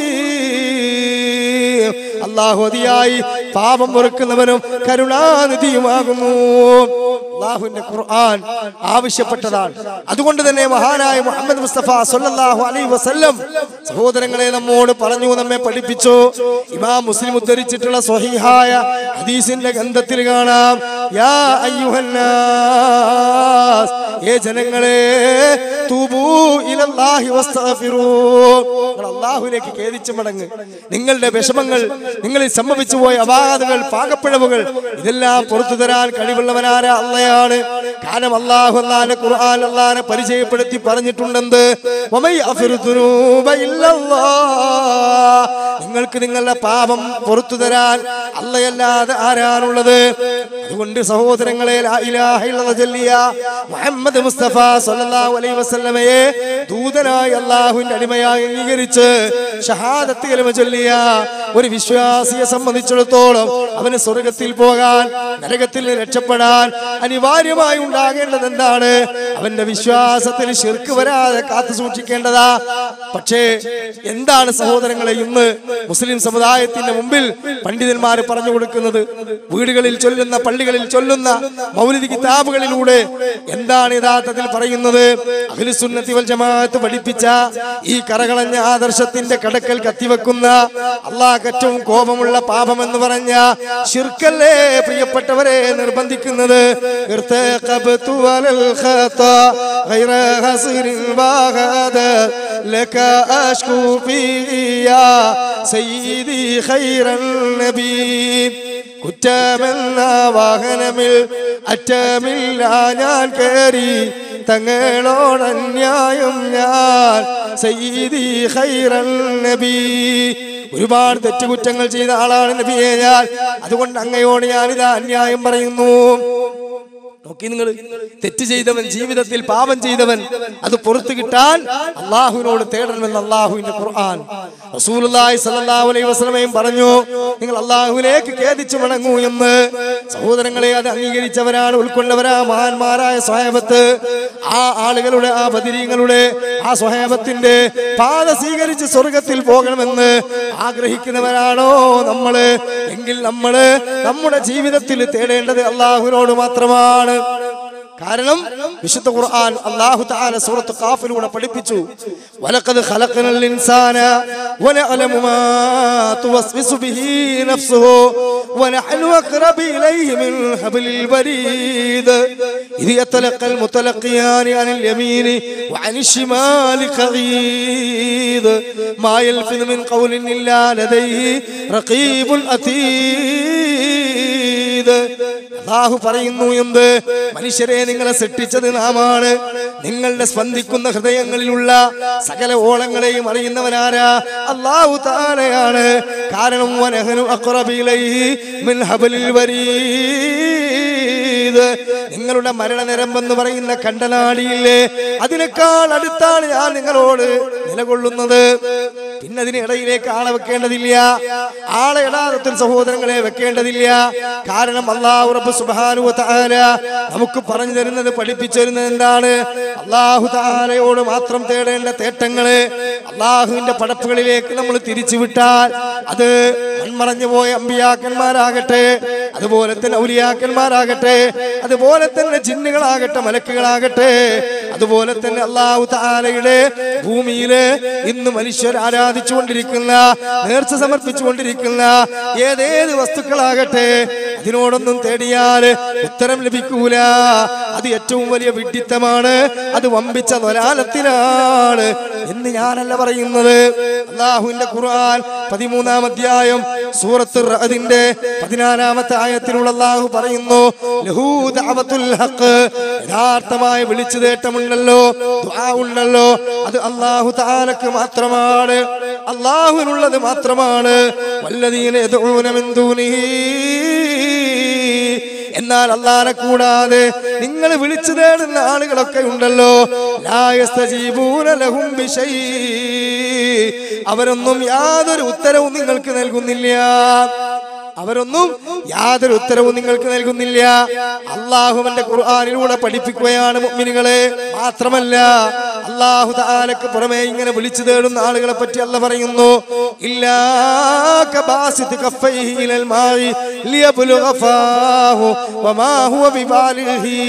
റഹീം, അല്ലാഹു അതിയായി പാപം പൊറുക്കുന്നവനും കരുണാനിധിയുമാകുന്നു. അല്ലാഹുവിന്റെ ഖുർആൻ ആവശ്യപ്പെട്ടതാണ്. അതുകൊണ്ട് തന്നെ മഹാനായ മുഹമ്മദ് മുസ്തഫ സ്വല്ലല്ലാഹു അലൈഹി വസല്ലം സഹോദരങ്ങളെ നമ്മോട് പറഞ്ഞു, നമ്മെ പഠിപ്പിച്ചു. ഇമാം മുസ്ലിം ഉദ്ധരിച്ചിട്ടുള്ള സ്വഹീഹായ ഹദീസിന്റെ ഗ്രന്ഥത്തിൽ കാണാം, യാ അയ്യുഹന്നാസ്, ഏ ജനങ്ങളെ, തൂബൂ ഇലല്ലാഹി വസ്തഗ്ഫിറൂ, അല്ലാഹുവിലേക്ക് ഖേദിച്ചു മടങ്ങ്. നിങ്ങളുടെ വിഷമങ്ങൾ, നിങ്ങളിൽ സംഭവിച്ചു പോയ അപാകതകൾ, പാകപ്പിഴവുകൾ ഇതെല്ലാം പുറത്തു തരാൻ കഴിവുള്ളവനാരാ? അള്ളയാണ്. കാരണം അല്ലാഹു അല്ലാഹുവിന്റെ ഖുർആൻ അല്ലാഹനെ പരിചയപ്പെടുത്തി പറഞ്ഞിട്ടുണ്ടെന്ന്, നിങ്ങൾക്ക് നിങ്ങളുടെ പാപം പുറത്തു തരാൻ അള്ളയല്ലാതെ ആരാണുള്ളത്? അതുകൊണ്ട് സഹോദരങ്ങളെ, ലാ ഇലാഹ ഇല്ലല്ലാഹ് ചൊല്ലിയ മുഹമ്മദ് മുസ്തഫ സ്വല്ലല്ലാഹു അലൈഹി വസല്ലമയെ ദൂതനായി അല്ലാഹുവിന്റെ അടിമയായി അംഗീകരിച്ച് ഷഹാദത്ത് കലിമ ചൊല്ലിയ ഒരു വിശ്വാസിയെ സംബന്ധിച്ചിടത്തോളം അവന് സ്വർഗത്തിൽ പോകാൻ, നരകത്തിൽ നിന്ന് രക്ഷപ്പെടാൻ അനിവാര്യമായി ഉണ്ടാകേണ്ടത് എന്താണ്? അവന്റെ വിശ്വാസത്തിൽ ശിർക്ക് വരാതെ കാത്തു സൂക്ഷിക്കേണ്ടതാ. പക്ഷേ എന്താണ് സഹോദരങ്ങളെ ഇന്ന് മുസ്ലിം സമുദായത്തിന്റെ മുമ്പിൽ പണ്ഡിതന്മാർ പറഞ്ഞു കൊടുക്കുന്നത്? വീടുകളിൽ ചൊല്ലുന്ന, പള്ളികളിൽ ചൊല്ലുന്ന മൗലിദ് കിതാബുകളിലൂടെ എന്താണ് യഥാർത്ഥത്തിൽ പറയുന്നത്? അഹ്ലുസുന്നത്തി വൽ ജമാഅത്ത് പഠിപ്പിച്ച ഈ കറകളഞ്ഞ ആദർശത്തിന്റെ കടക്കൽ കത്തിവെക്കുന്ന, അല്ലാഹുവിന് ഏറ്റവും കോപമുള്ള പാപം എന്ന് പറഞ്ഞ ശിർക്കല്ലേ പ്രിയപ്പെട്ടവരെ നിർബന്ധിക്കുന്നത്? ഇർതഖബതു വലൽ ഖതാ ഗൈറ ഹസ്രിൻ വഗദ ലക അഷ്കു ഫിയാ സയ്യിദി ഖൈറൻ നബി, കുറ്റമെന്ന വാഹനമിൽ അറ്റമില്ല ഞാൻ കയറി തങ്ങളോട് അന്യായം ഞാൻ സയ്യിദി ഖൈറൻ നബി. ഒരുപാട് തെറ്റുകുറ്റങ്ങൾ ചെയ്ത ആളാണ് നബിയെ ഞാൻ. അതുകൊണ്ട് അങ്ങയോട് ഞാനിതാ അന്യായം പറയുന്നു. നോക്കി നിങ്ങൾ, തെറ്റ് ചെയ്തവൻ, ജീവിതത്തിൽ പാപം ചെയ്തവൻ, അത് പുറത്തു കിട്ടാൻ അള്ളാഹുവിനോട് തേടണമെന്ന് അള്ളാഹുവിന്റെ ഖുർആൻ. റസൂലുള്ളാഹി സ്വല്ലല്ലാഹു അലൈഹി വസല്ലമയും പറഞ്ഞു, നിങ്ങൾ അള്ളാഹുവിലേക്ക് ഖേദിച്ചു മടങ്ങൂ എന്ന്. സഹോദരങ്ങളെ, അത് അംഗീകരിച്ചവരാണ്, ഉൾക്കൊണ്ടവരാ മഹാന്മാരായ സ്വഹാബത്ത്. ആ ആളുകളുടെ, ആ ബദരീങ്ങളുടെ, ആ സ്വഹാബത്തിന്റെ പാത സ്വീകരിച്ച് സ്വർഗത്തിൽ പോകണമെന്ന് ആഗ്രഹിക്കുന്നവരാണോ നമ്മള്? എങ്കിൽ നമ്മള് നമ്മുടെ ജീവിതത്തിൽ തേടേണ്ടത് അള്ളാഹുവിനോട് മാത്രമാണ്. കാരണം വിശുദ്ധ ഖുർആൻ അല്ലാഹു തആല സൂറത്ത് ഖാഫിലൂടെ പഠിപ്പിച്ചു, വലഖദ് ഖലഖനൽ ഇൻസാന വനഅലമു മാ തുവസ്വിസു ബിഹി നഫ്സുഹു വനഹ്നു അഖ്റബു ഇലൈഹി മിൻ ഹബ്ലിൽ വരീദ് ഇദ് യതലഖൽ മുതലഖിയാനി അനിൽ യമീനി വഅനിശ് ശിമാലി ഖഈദ് മാ യൽഫിദു മിൻ ഖൗലിൻ ഇല്ലാ ലദൈഹി റഖീബുൻ അതീദ്. അല്ലാഹു പറയുന്നു, എന്ത്? മനുഷ്യരെ, നിങ്ങളെ സൃഷ്ടിച്ചത് നാമാണ്. നിങ്ങളുടെ സ്പന്ദിക്കുന്ന ഹൃദയങ്ങളിലുള്ള സകല ഓളങ്ങളെയും അറിയുന്നവനാരാ? അല്ലാഹു തആലയാണ്. കാരണം വനഹ്നു അഖ്റബു ഇലൈഹി മിൻ ഹബ്ലിൽ വരീദ്, നിങ്ങളുടെ മരണനരമ്പെന്ന് പറയുന്ന കണ്ടനാടിയില്ലേ, അതിനേക്കാൾ അടുത്താണ് ഞാൻ നിങ്ങളോട് നിലകൊള്ളുന്നത്. പിന്നെ അതിനിടയിലേക്ക് ആളെ വെക്കേണ്ടതില്ല, ആളെ യഥാർത്ഥത്തിൽ സഹോദരങ്ങളെ വെക്കേണ്ടതില്ല. കാരണം അല്ലാഹു റബ്ബ് സുബ്ഹാനഹു വ തആല നമുക്ക് പറഞ്ഞു തരുന്നത്, പഠിപ്പിച്ചു തരുന്നത് എന്താണ്? അല്ലാഹു തആലയോട് മാത്രം തേടേണ്ട തേട്ടങ്ങള് അല്ലാഹുവിന്റെ പടപ്പുകളിലേക്ക് നമ്മൾ തിരിച്ചുവിട്ടാൽ, അത് മൺമറഞ്ഞു പോയ അമ്പിയാക്കന്മാരാകട്ടെ, അതുപോലെ തന്നെ ഔലിയാക്കന്മാരാകട്ടെ, അതുപോലെ തന്നെ ജിന്നുകളാകട്ടെ, മലക്കുകളാകട്ടെ, അതുപോലെ തന്നെ അല്ലാഹു തആലയുടെ ഭൂമിയില് ഇന്ന് മനുഷ്യർ ആരാധിച്ചുകൊണ്ടിരിക്കുന്ന, നേർച്ച സമർപ്പിച്ചുകൊണ്ടിരിക്കുന്ന ഏതേത് വസ്തുക്കളാകട്ടെ, അതിനോടൊന്നും തേടിയാൽ ഉത്തരം ലഭിക്കൂല. അത് ഏറ്റവും വലിയ വിഡ്ഢിത്തമാണ്, അത് വമ്പിച്ച ضلالത്തിലാണ് എന്ന് ഞാനല്ല പറയുന്നത്. അല്ലാഹുവിന്റെ ഖുർആൻ 13-ാം അധ്യായം സൂറത്തുർ റഅദിന്റെ 14-ാമത്തെ ആയത്തിലുള്ള അല്ലാഹു പറയുന്നു, ലഹു ദഅവത്തുൽ ഹഖ്, യഥാർത്ഥമായ വിളിച്ചു തേട്ടമുണ്ടല്ലോ, ദുആ ഉണ്ടല്ലോ, അത് അല്ലാഹു തആലക്ക് മാത്രമാണ്, അല്ലാഹുവിനുള്ളത് മാത്രമാണ്. വല്ലദീന യദ്ഊന മിൻ ദൂനിഹി, എന്നാൽ അല്ലാഹനെ കൂടാതെ നിങ്ങൾ വിളിച്ചു തേടുന്ന ആളുകളൊക്കെ ഉണ്ടല്ലോ, ലാ യസ്തജീബൂന ലഹും ബിശൈ, അവരൊന്നും യാതൊരു ഉത്തരവും നിങ്ങൾക്ക് നൽകുന്നില്ല, അവരൊന്നും യാതൊരു ഉത്തരവും നിങ്ങൾക്ക് നൽകുന്നില്ല. അല്ലാഹുവിന്റെ ഖുർആനിലൂടെ പഠിപ്പിക്കുകയാണ് മുഅ്മിനുകളെ. മാത്രമല്ല അല്ലാഹു തആലക്ക് പുറമേ ഇങ്ങനെ വിളിച്ചു തേടുന്ന ആളുകളെ പറ്റി അല്ലാഹു പറയുന്നു, ഇല്ലാ കബാസിത് കഫൈഹി ഇലൽ മാഇ ലിയബ്ലുഗ ഫാഹു വമാ ഹുവ ബിബാലിഹി,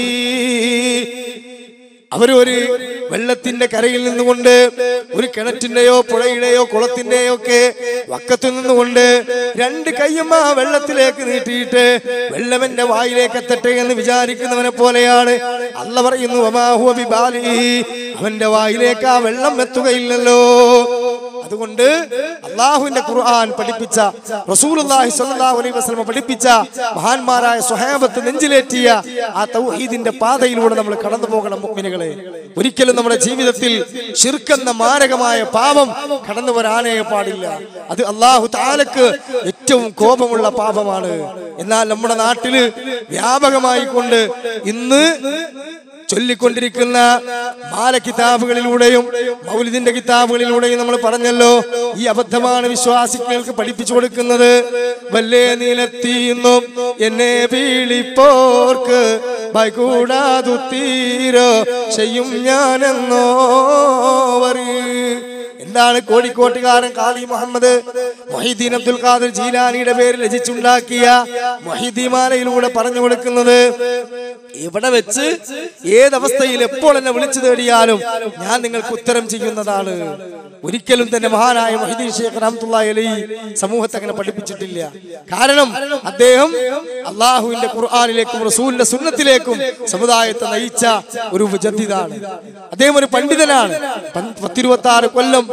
അവരൊരു വെള്ളത്തിന്റെ കരയിൽ നിന്നുകൊണ്ട്, ഒരു കിണറ്റിന്റെയോ പുഴയുടെയോ കുളത്തിന്റെയോ ഒക്കെ വക്കത്തു നിന്നുകൊണ്ട് രണ്ട് കയ്യും ആ വെള്ളത്തിലേക്ക് നീട്ടിയിട്ട് വെള്ളം എന്റെ വായിലേക്ക് എത്തട്ടെ എന്ന് വിചാരിക്കുന്നവനെ പോലെയാണ്. അല്ലാഹു പറയുന്നു, വമാ ഹുവ ബിബാലിഹി, അവന്റെ വായിലേക്ക് ആ വെള്ളം എത്തുകയില്ലല്ലോ. അതുകൊണ്ട് അല്ലാഹുവിന്റെ ഖുർആൻ പഠിപ്പിച്ച, റസൂലുള്ളാഹി സ്വല്ലല്ലാഹു അലൈഹി വസല്ലം പഠിപ്പിച്ച, മഹാന്മാരായ സ്വഹാബത്ത് നെഞ്ചിലേറ്റിയ ആ തൗഹീദിന്റെ പാതയിലൂടെ നമ്മൾ കടന്നു പോകണം മുഅ്മിനുകളെ. ഒരിക്കലും നമ്മുടെ ജീവിതത്തിൽ ശിർക്ക് എന്ന മാരകമായ പാപം കടന്നു വരാനേ പാടില്ല. അത് അല്ലാഹു തആലക്ക് ഏറ്റവും കോപമുള്ള പാപമാണ്. എന്നാൽ നമ്മുടെ നാട്ടില് വ്യാപകമായി കൊണ്ട് ഇന്ന് ചൊല്ലിക്കൊണ്ടിരിക്കുന്ന മാല കിതാബുകളിലൂടെയും മൗലിദിന്റെ കിതാബുകളിലൂടെയും നമ്മൾ പറഞ്ഞല്ലോ, ഈ അബദ്ധമാണ് വിശ്വാസികൾക്ക് പഠിപ്പിച്ചു കൊടുക്കുന്നത്. വല്ലേ നീലത്തീന്നും എന്നെ വീളിപ്പോർക്ക് ബൈകൂടാതുത്തീരോ ചെയ്യും ഞാനെന്നോ വറി. എന്താണ് കോഴിക്കോട്ടുകാരൻ ഖാദി മുഹമ്മദ് മുഹീദ്ദീൻ അബ്ദുൽ ഖാദിർ ജീലാനിയുടെ പേരിൽ രചിച്ചുണ്ടാക്കിയ മുഹീദ്ദീമാലയിലൂടെ പറഞ്ഞു കൊടുക്കുന്നത്? ഇവിടെ വെച്ച് ഏതവസ്ഥയിൽ എപ്പോൾ എന്നെ വിളിച്ചു തേടിയാലും ഞാൻ നിങ്ങൾക്ക് ഉത്തരം ചെയ്യുന്നതാണ്. ഒരിക്കലും തന്നെ മഹാനായ മുഹീദ്ദീൻ ശൈഖ് റഹ്മത്തുള്ളാഹി അലൈഹി സമൂഹത്തെ അങ്ങനെ പഠിപ്പിച്ചിട്ടില്ല. കാരണം അദ്ദേഹം അള്ളാഹുവിന്റെ ഖുർആനിലേക്കും റസൂലിന്റെ സുന്നത്തിലേക്കും സമുദായത്തെ നയിച്ച ഒരു മുജദ്ദിദാണ്. അദ്ദേഹം ഒരു പണ്ഡിതനാണ്. 26 കൊല്ലം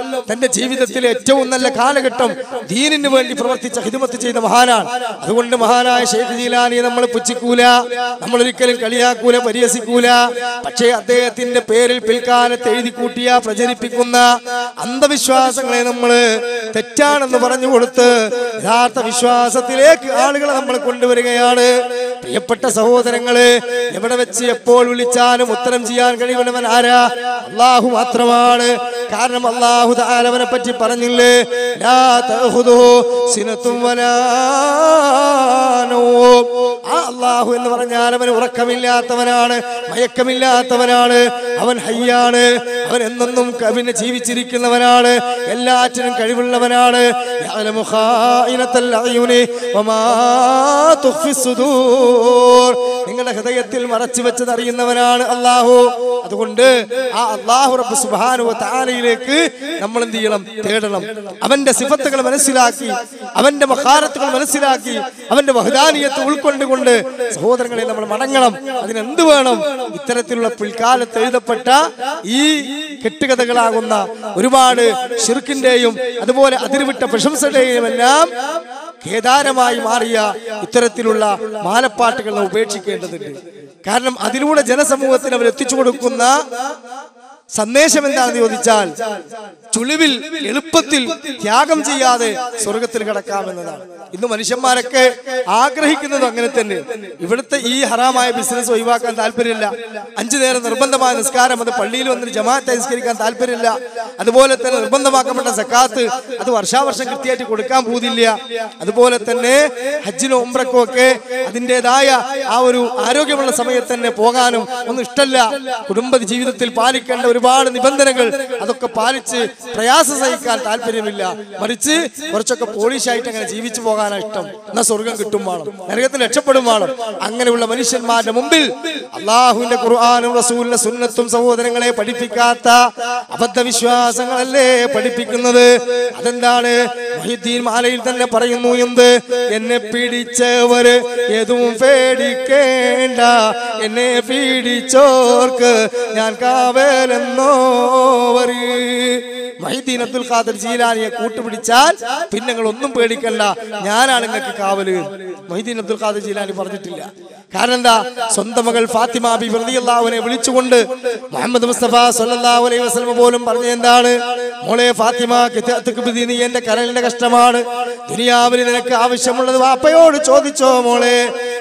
തന്റെ ജീവിതത്തിലെ ഏറ്റവും നല്ല കാലഘട്ടം ദീനിന് വേണ്ടി പ്രവർത്തിച്ച ഖിദ്മത്ത് ചെയ്ത മഹാനാണ്. അതുകൊണ്ട് മഹാനായ ഷെയ്ഖ് ജീലാനിയെ നമ്മൾ പുച്ഛിക്കൂല, നമ്മൾ ഒരിക്കലും കളിയാക്കൂല, പരിഹസിക്കൂല. പക്ഷേ അദ്ദേഹത്തിന്റെ പേരിൽ പിൽക്കാലത്ത് എഴുതി കൂട്ടിയ പ്രചരിപ്പിക്കുന്ന അന്ധവിശ്വാസങ്ങളെ നമ്മൾ തെറ്റാണെന്ന് പറഞ്ഞു കൊടുത്ത് യഥാർത്ഥ വിശ്വാസത്തിലേക്ക് ആളുകളെ നമ്മൾ കൊണ്ടുവരികയാണ്. പ്രിയപ്പെട്ട സഹോദരങ്ങളെ, എവിടെ വെച്ച് എപ്പോൾ വിളിച്ചാലും ഉത്തരം ചെയ്യാൻ കഴിയുന്നവൻ ആരാ? അല്ലാഹു മാത്രമാണ്. കാരണം അല്ലാഹു തആല അവനെ പറ്റി പറഞ്ഞില്ലേ, ലാ തഖുദുഹു സിനത്തും വലാ നൗം. ആ അല്ലാഹു എന്ന് പറഞ്ഞാൽ അവൻ ഉറക്കമില്ലാത്തവനാണ്, മയക്കമില്ലാത്തവനാണ്, അവൻ ഹയ്യാണ്, അവൻ എന്നെന്നും കവിനെ ജീവിച്ചിരിക്കുന്നവനാണ്, എല്ലാറ്റിനും കഴിവുള്ളവനാണ്. യഅലമു ഖായിനത്തൽ അയുനി വമാ തുഖ്ഫിസ് സുദൂർ. നിങ്ങളുടെ ഹൃദയത്തിൽ മറച്ചു വെച്ചത് അറിയുന്നവനാണ് അല്ലാഹു. അതുകൊണ്ട് ആ അല്ലാഹു റബ്ബ് സുബ്ഹാനഹു വ തആലയിലേക്ക് നമ്മൾ എന്ത് ചെയ്യണം? തേടണം. അവന്റെ സിഫത്തുകൾ മനസ്സിലാക്കി, അവന്റെ മഖാറത്തുകൾ മനസ്സിലാക്കി, അവന്റെ വഹദാനിയത്ത് ഉൾക്കൊണ്ടുകൊണ്ട് സഹോദരങ്ങളെ നമ്മൾ മടങ്ങണം. അതിനെന്ത് വേണം? ഇത്തരത്തിലുള്ള പിൽക്കാലത്ത് എഴുതപ്പെട്ട ഈ കെട്ടുകഥകളാകുന്ന ഒരുപാട് ശിർക്കിന്റെയും അതുപോലെ അതിരുവിട്ട പ്രശംസയുടെയും എല്ലാം ഖേദാരമായി മാറിയ ഇത്തരത്തിലുള്ള മാലപ്പാട്ടുകൾ നാം ഉപേക്ഷിക്കേണ്ടതുണ്ട്. കാരണം അതിലൂടെ ജനസമൂഹത്തിന് അവർ എത്തിച്ചു കൊടുക്കുന്ന സന്ദേശം എന്താണെന്ന് ചോദിച്ചാൽ ചുളിവിൽ എളുപ്പത്തിൽ ത്യാഗം ചെയ്യാതെ സ്വർഗത്തിൽ കടക്കാമെന്നതാണ്. ഇന്ന് മനുഷ്യന്മാരൊക്കെ ആഗ്രഹിക്കുന്നത് അങ്ങനെ തന്നെ. ഇവിടുത്തെ ഈ ഹറാമായ ബിസിനസ് ഒഴിവാക്കാൻ താല്പര്യമില്ല. 5 നേരം നിർബന്ധമായ നിസ്കാരം അത് പള്ളിയിൽ വന്നിട്ട് ജമാഅത്ത് നിസ്കരിക്കാൻ താല്പര്യമില്ല. അതുപോലെ തന്നെ നിർബന്ധമാക്കപ്പെട്ട സക്കാത്ത് അത് വർഷാവർഷം കൃത്യമായിട്ട് കൊടുക്കാൻ പോകുന്നില്ല. അതുപോലെ തന്നെ ഹജ്ജിനും ഉംറയ്ക്കും ഒക്കെ അതിൻ്റെതായ ആ ഒരു ആരോഗ്യമുള്ള സമയത്ത് തന്നെ പോകാനും ഒന്നും ഇഷ്ടമല്ല. കുടുംബ ജീവിതത്തിൽ പാലിക്കേണ്ട ഒരുപാട് നിബന്ധനകൾ അതൊക്കെ പാലിച്ച് പ്രയാസം സഹിക്കാൻ താല്പര്യമില്ല. മറിച്ച് കുറച്ചൊക്കെ പോളിഷായിട്ട് അങ്ങനെ ജീവിച്ചു പോകാനാണ് ഇഷ്ടം. എന്നാൽ സ്വർഗം കിട്ടും വേണം, നരകത്തിൽ രക്ഷപ്പെടും വേണം. അങ്ങനെയുള്ള മനുഷ്യന്മാരുടെ മുമ്പിൽ അള്ളാഹുവിന്റെ ഖുർആനും റസൂലിന്റെ സുന്നത്തും സഹോദരങ്ങളെ പഠിപ്പിക്കാത്ത അബദ്ധവിശ്വാസങ്ങളല്ലേ പഠിപ്പിക്കുന്നത്? അതെന്താണ്? മുഹ്യിദ്ദീൻ മാലയിൽ തന്നെ പറയുന്നു, എന്ത്? എന്നെ പിടിച്ചവര് ഏതും പേടിക്കേണ്ട, എന്നെ പീഡിച്ചോർക്ക് ഞാൻ കാവലെന്നോവർ. മുഹ്യിദ്ദീൻ അബ്ദുൽ ഖാദിർ ജീലാനിയെ കൂട്ടുപിടിച്ചാൽ പിന്നെ നിങ്ങൾ ഒന്നും പേടിക്കണ്ട, ഞാനാണ് നിങ്ങൾക്ക് കാവല്. മുഹ്യിദ്ദീൻ അബ്ദുൽ ഖാദിർ ജീലാനി പറഞ്ഞിട്ടില്ല. കാരണം എന്താ? സ്വന്തം മകൾ ഫാത്തിമ ബിബി റളിയല്ലാഹു അൻഹയെ വിളിച്ചുകൊണ്ട് മുഹമ്മദ് മുസ്തഫ സ്വല്ലല്ലാഹു അലൈഹി വസല്ലം പോലും പറഞ്ഞ എന്താണ്? മോളെ ഫാത്തിമ, നീ എന്റെ കരളിന്റെ കഷ്ടമാണ്. ദുനിയാവിൽ നിനക്ക് ആവശ്യമുള്ളത് വാപ്പയോട് ചോദിച്ചോ മോളെ.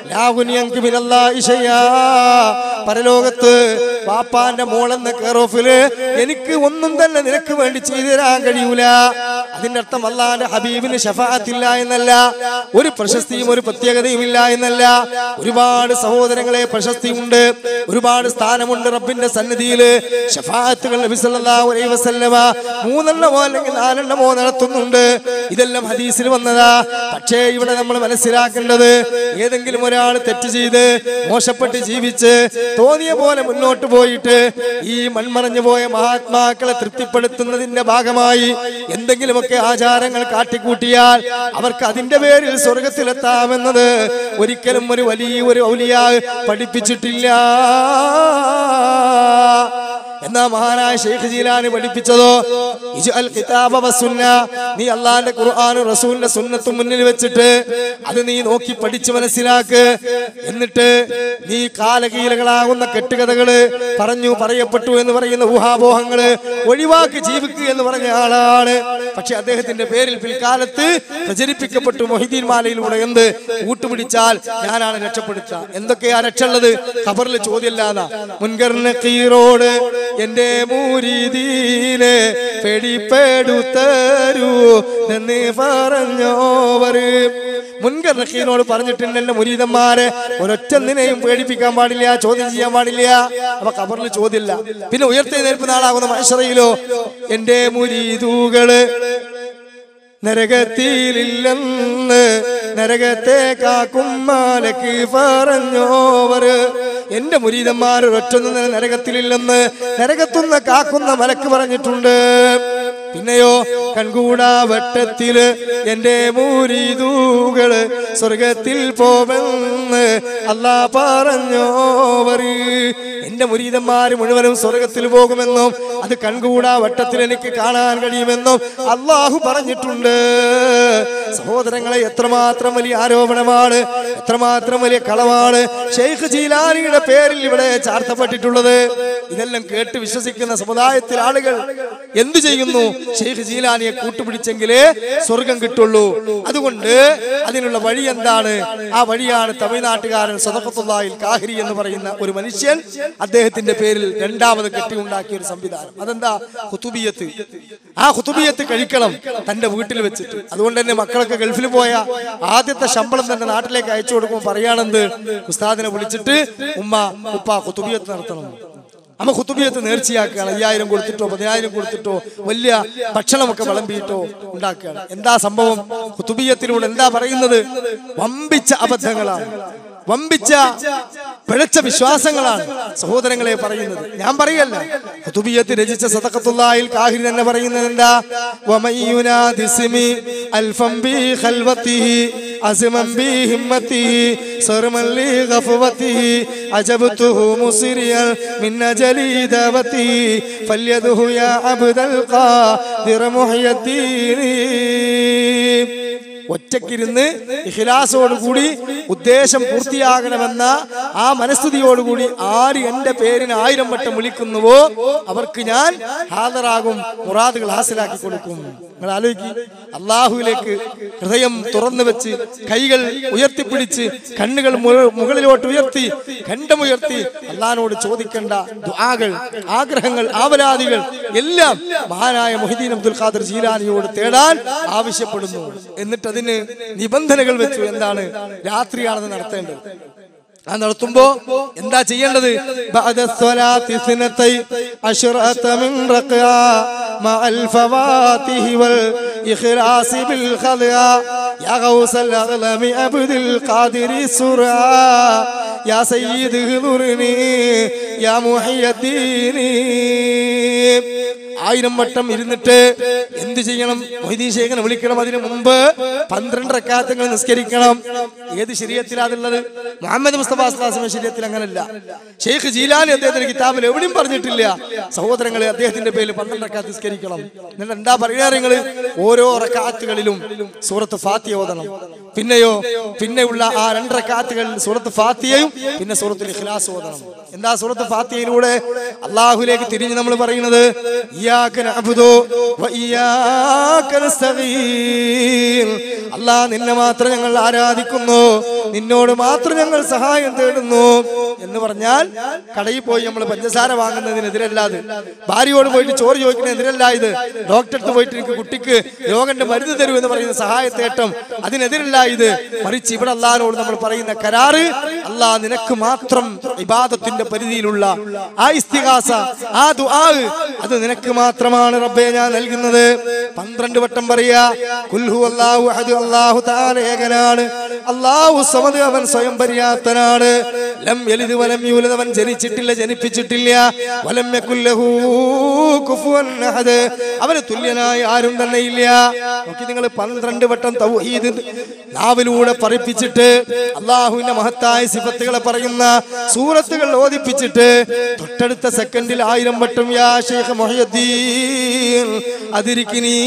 പരലോകത്ത് വാപ്പാന്റെ മോളെന്ന കെയറോഫില് എനിക്ക് ഒന്നും തന്നെ നിനക്ക് വേണ്ടി ചെയ്തു തരാൻ കഴിയൂല. അതിന്റെ അർത്ഥം അല്ലാഹുവിന്റെ ഹബീബിന് ശഫാഅത്തില്ല എന്നല്ല, ഒരു പ്രശസ്തിയും ഒരു പ്രത്യേകതയും ഇല്ല എന്നല്ല. ഒരുപാട് സഹോദരങ്ങളെ പ്രശസ്തിയുണ്ട്, ഒരുപാട് സ്ഥാനമുണ്ട് റബ്ബിന്റെ സന്നിധിയില്. ശഫാഅത്തുകൾ നബി സല്ലല്ലാഹു അലൈഹി വസല്ലമ 3 അല്ലെങ്കിൽ 4 നടത്തുന്നുണ്ട്. ഇതെല്ലാം ഹദീസിൽ വന്നതാ. പക്ഷേ ഇവിടെ നമ്മൾ മനസ്സിലാക്കേണ്ടത്, ഏതെങ്കിലും ഒരാൾ തെറ്റ് ചെയ്ത് മോശപ്പെട്ട് ജീവിച്ച് തോന്നിയ പോലെ മുന്നോട്ട് പോയിട്ട് ഈ മൺമറഞ്ഞു പോയ മഹാത്മാക്കളെ തൃപ്തിപ്പെടുത്തുന്നതിന്റെ ഭാഗമായി എന്തെങ്കിലുമൊക്കെ ആചാരങ്ങൾ കാട്ടിക്കൂട്ടിയാൽ അവർക്ക് അതിന്റെ പേരിൽ സ്വർഗത്തിലെത്താമെന്നത് ഒരിക്കലും ഒരു വലിയൊരു ഔലിയാ പഠിപ്പിച്ചിട്ടില്ല. എന്നാ മഹാനായ ഷെയ്ഖ് ജീലാനി പഠിപ്പിച്ചതോ, ഇജ്അൽ കിതാബ വസുന്ന, നീ അല്ലാഹുവിന്റെ ഖുർആനും റസൂലിന്റെ സുന്നത്തും മുന്നിൽ വെച്ചിട്ട് അത് നീ നോക്കി പഠിച്ചു മനസ്സിലാക്ക്. എന്നിട്ട് നീ കാലകീലകളാകുന്ന കെട്ടുകഥകള് പറഞ്ഞു പറയപ്പെട്ടു എന്ന് പറയുന്ന ഊഹാപോഹങ്ങള് ഒഴിവാക്കി ജീവിക്കുക എന്ന് പറഞ്ഞ ആളാണ്. പക്ഷെ അദ്ദേഹത്തിന്റെ പേരിൽ പിൽക്കാലത്ത് പ്രചരിപ്പിക്കപ്പെട്ടു മുഹ്യിദ്ദീൻ മാലയിലൂടെ എന്ത്? കൂട്ടുപിടിച്ചാൽ ഞാനാണ് രക്ഷപ്പെടുത്തുക. എന്തൊക്കെയാ രക്ഷ ഉള്ളത്? ഖബറിൽ ചോദ്യമില്ലാന്ന മുൻകർ നഖീറോട് എന്റെ മുരീദീനെ പേടിപ്പെടുത്തരൂ എന്ന് പറഞ്ഞോവർ. മുൻകർ നഖീറിനോട് പറഞ്ഞിട്ടുണ്ട്, എന്റെ മുരീദന്മാരെ ഒരൊറ്റൊന്നിനെയും പേടിപ്പിക്കാൻ പാടില്ല, ചോദ്യം ചെയ്യാൻ പാടില്ല. അപ്പൊ ഖബറിൽ ചോദ്യമില്ല. പിന്നെ ഉയർത്തെഴുന്നേൽപ്പ് നാളാകുന്ന മഹ്ശറയിലോ എന്റെ മുരീദുകള് നരകത്തിലില്ലെന്ന് നരകത്തെ കാക്കും മാലക്ക് പറഞ്ഞോവർ. എന്റെ മുരീദന്മാർ ഒരൊറ്റൊന്നും നരകത്തിലില്ലെന്ന് നരകത്തുനിന്ന് കാക്കുന്ന മലക്ക് പറഞ്ഞിട്ടുണ്ട്. പിന്നെയോ കൺകൂടാ വട്ടത്തില് എന്റെ മുരീദുകള് സ്വർഗത്തിൽ പോവെന്ന് അല്ലാഹ് പറഞ്ഞോവർ. എന്റെ മുരീദന്മാര് മുഴുവനും സ്വർഗത്തിൽ പോകുമെന്നും അത് കൺകൂടാ വട്ടത്തിൽ എനിക്ക് കാണാൻ കഴിയുമെന്നും അള്ളാഹു പറഞ്ഞിട്ടുണ്ട്. സഹോദരങ്ങളെ, എത്രമാത്രം വലിയ ആരോപണമാണ്, എത്രമാത്രം വലിയ കളവാണ് ഷെയ്ഖ് ജീലാനിയുടെ പേരിൽ ഇവിടെ ചാർത്തപ്പെട്ടിട്ടുള്ളത്. ഇതെല്ലാം കേട്ട് വിശ്വസിക്കുന്ന സമുദായത്തിൽ ആളുകൾ എന്തു ചെയ്യുന്നു? ഷെയ്ഖ് ജീലാനിയെ കൂട്ടുപിടിച്ചെങ്കിലേ സ്വർഗം കിട്ടുള്ളൂ. അതുകൊണ്ട് അതിനുള്ള വഴി എന്താണ്? ആ വഴിയാണ് തമിഴ്നാട്ടുകാരൻ സദഖത്തുല്ലാഹിൽ കാഹിരി എന്ന് പറയുന്ന ഒരു മനുഷ്യൻ അദ്ദേഹത്തിന്റെ പേരിൽ രണ്ടാമത് കെട്ടിയുണ്ടാക്കിയ ഒരു സംവിധാനം. അതെന്താ? ഖുതുബിയത്ത്. ആ ഖുതുബിയത്ത് കഴിക്കണം തന്റെ വീട്ടിൽ വെച്ചിട്ട്. അതുകൊണ്ട് തന്നെ മക്കളൊക്കെ ഗൾഫിൽ പോയ ആദ്യത്തെ ശമ്പളം തന്നെ നാട്ടിലേക്ക് അയച്ചു കൊടുക്കുമ്പോൾ പറയാണെന്ത്? ഉസ്താദിനെ വിളിച്ചിട്ട് ഉമ്മ ഉപ്പ ഖുതുബിയത്ത് നടത്തണം. അമ്മ ഖുതുബിയത്ത് നേർച്ചയാക്കുകയാണ്. 5000 കൊടുത്തിട്ടോ 10000 കൊടുത്തിട്ടോ വലിയ ഭക്ഷണമൊക്കെ വിളമ്പിയിട്ടോ ഉണ്ടാക്കുകയാണ്. എന്താ സംഭവം? ഖുതുബിയത്തിലൂടെ എന്താ പറയുന്നത്? വമ്പിച്ച അബദ്ധങ്ങളാണ്, വമ്പിച്ച പിഴച്ച വിശ്വാസങ്ങളാണ് സഹോദരങ്ങളെ പറയുന്നത്. ഞാൻ പറയല്ല, ഖുതുബിയത്ത് രചിച്ച സദഖത്തുല്ലാഹിൽ കാഹിരി തന്നെ പറയുന്നത് എന്താ? വമയ്യുനാദിസ്മി അൽഫം ബി ഖൽവതിഹി അസ്മൻ ബി ഹിമ്മതിഹി സർമൻ ലി ഗഫവതിഹി അജബ്തുഹു മുസ്രിയൻ മിൻ അജലി ദവതിഹി ഫല്യദഹു യാ അബ്ദൽ ഖാദിർ മുഹ്യദ്ദീൻ. ഒറ്റക്കിരുന്ന് ഇഖ്ലാസോടുകൂടി ഉദ്ദേശം പൂർത്തിയാകണമെന്ന ആ മനസ്ഥിതിയോടുകൂടി ആര് എന്റെ പേരിന് 1000 വട്ടം വിളിക്കുന്നുവോ അവർക്ക് ഞാൻ ഹാജരാകും, മുറാദുകൾ ഹാസിലാക്കി കൊടുക്കും. നിങ്ങൾ ആലോചിക്കുക, അള്ളാഹുവിലേക്ക് ഹൃദയം തുറന്നു വെച്ച് കൈകൾ ഉയർത്തിപ്പിടിച്ച് കണ്ണുകൾ മുകളിലോട്ട് ഉയർത്തി ഖണ്ഡമുയർത്തി അള്ളാഹിനോട് ചോദിക്കേണ്ട ദുആകൾ, ആഗ്രഹങ്ങൾ, ആവലാദികൾ എല്ലാം മഹാനായ മുഹ്യിദ്ദീൻ അബ്ദുൽ ഖാദിർ ജീലാനിയോട് തേടാൻ ആവശ്യപ്പെടുന്നു. എന്നിട്ട് അതിന് നിബന്ധനകൾ വെച്ചു. എന്താണ്? രാത്രിയാണത് നടത്തേണ്ടത്. ആ നടത്തുമ്പോ എന്താ ചെയ്യേണ്ടത്? യാ സയ്യിദ് ഹുദുർനി യാ മുഹ്യിദ്ദീൻ. 1000 വട്ടം ഇരുന്നിട്ട് എന്ത് ചെയ്യണം? മൊയ്തീൻ ശൈഖിനെ വിളിക്കണം. അതിനു മുമ്പ് 12 റക്അത്തുകൾ നിസ്കരിക്കണം. ഏത് ശരീഅത്തിലാണുള്ളത്? മുഹമ്മദ് മുസ്തഫ സ്വല്ലല്ലാഹു അലൈഹി വസല്ലം ശരീഅത്തിൽ അങ്ങനല്ല. ഷെയ്ഖ് ജീലാനി അദ്ദേഹത്തിന്റെ കിതാബിൽ എവിടെയും പറഞ്ഞിട്ടില്ല സഹോദരങ്ങളെ അദ്ദേഹത്തിന്റെ പേരിൽ 12 റക്അത്ത് നിസ്കരിക്കണം. നിങ്ങൾ എന്താ പറയുക? നിങ്ങൾ ഓരോ റക്അത്തുകളിലും സൂറത്ത് ഫാത്തിഹ ഓതണം. പിന്നെയോ പിന്നെയുള്ള ആ 2 റക്അത്തുകളിൽ സൂറത്ത് ഫാത്തിഹയും പിന്നെ സൂറത്തുൽ ഇഖ്ലാസ് ഓതണം. എന്താ സൂറത്ത് ഫാത്തിഹയിലൂടെ അല്ലാഹുവിലേക്ക് തിരിഞ്ഞ് നമ്മൾ പറയുന്നത്? ഇയ്യാക നഅ്ബുദു വ ഇയ്യാക നസ്തഈൻ. അല്ലാഹ് നിന്നെ മാത്രം ഞങ്ങൾ ആരാധിക്കുന്നു, നിന്നോട് മാത്രം ഞങ്ങൾ സഹായം തേടുന്നു എന്ന് പറഞ്ഞാൽ കടയിൽ പോയി നമ്മൾ പഞ്ചസാര വാങ്ങുന്നതിനെതിരല്ല ഇത്. ഭാര്യയോട് പോയിട്ട് ചോറ് ചോദിക്കുന്നതിനെതിരല്ല ഇത്. ഡോക്ടർക്ക് പോയിട്ട് എനിക്ക് കുട്ടിക്ക് രോഗന്റെ മരുന്ന് തരൂ എന്ന് പറയുന്ന സഹായത്തേട്ടം അതിനെതിരല്ല ഇത്. മറിച്ച് ഇവിടെ അല്ലാഹുവിനോട് നമ്മൾ പറയുന്ന കരാറ്, അല്ലാഹ് നിനക്ക് മാത്രം ഇബാദത്തിന്റെ പരിധിയിലുള്ള ആ ഇസ്തിഗാസ, ആ ദുആ, അത് നിനക്ക് മാത്രമാണ് റബ്ബേ ഞാൻ നൽകുന്നത്. 12 വട്ടം പറയാ. ഖുൽ ഹുവല്ലാഹു അഹദ്, അല്ലാഹു തആല ഏകനാണ്. അല്ലാഹു സമദ്, അവൻ സ്വയം പര്യാപ്തനാണ്. ലം യലിദ് വലം യൂലദ്, അവൻ ജനിച്ചിട്ടില്ല ജനിപ്പിച്ചിട്ടില്ല. വലം യകുൽ ലഹു കുഫുവൻ അഹദ്, അവന് തുല്യനായി ആരും തന്നെ ഇല്ല. നോക്കി നിങ്ങൾ 12 വട്ടം തൗഹീദ് നാവിലൂടെ പറയിപ്പിച്ചിട്ട് അല്ലാഹുവിന്റെ മഹത്തായ സിഫത്തുകളെ പറയുന്ന സൂറത്തുകൾ ഓതിപ്പിച്ചിട്ട് തൊട്ടടുത്ത സെക്കൻഡിൽ 1000 വട്ടം യാ ശൈഖ് മുഹ്യിദ്ദീൻ അദിരിക്കിനി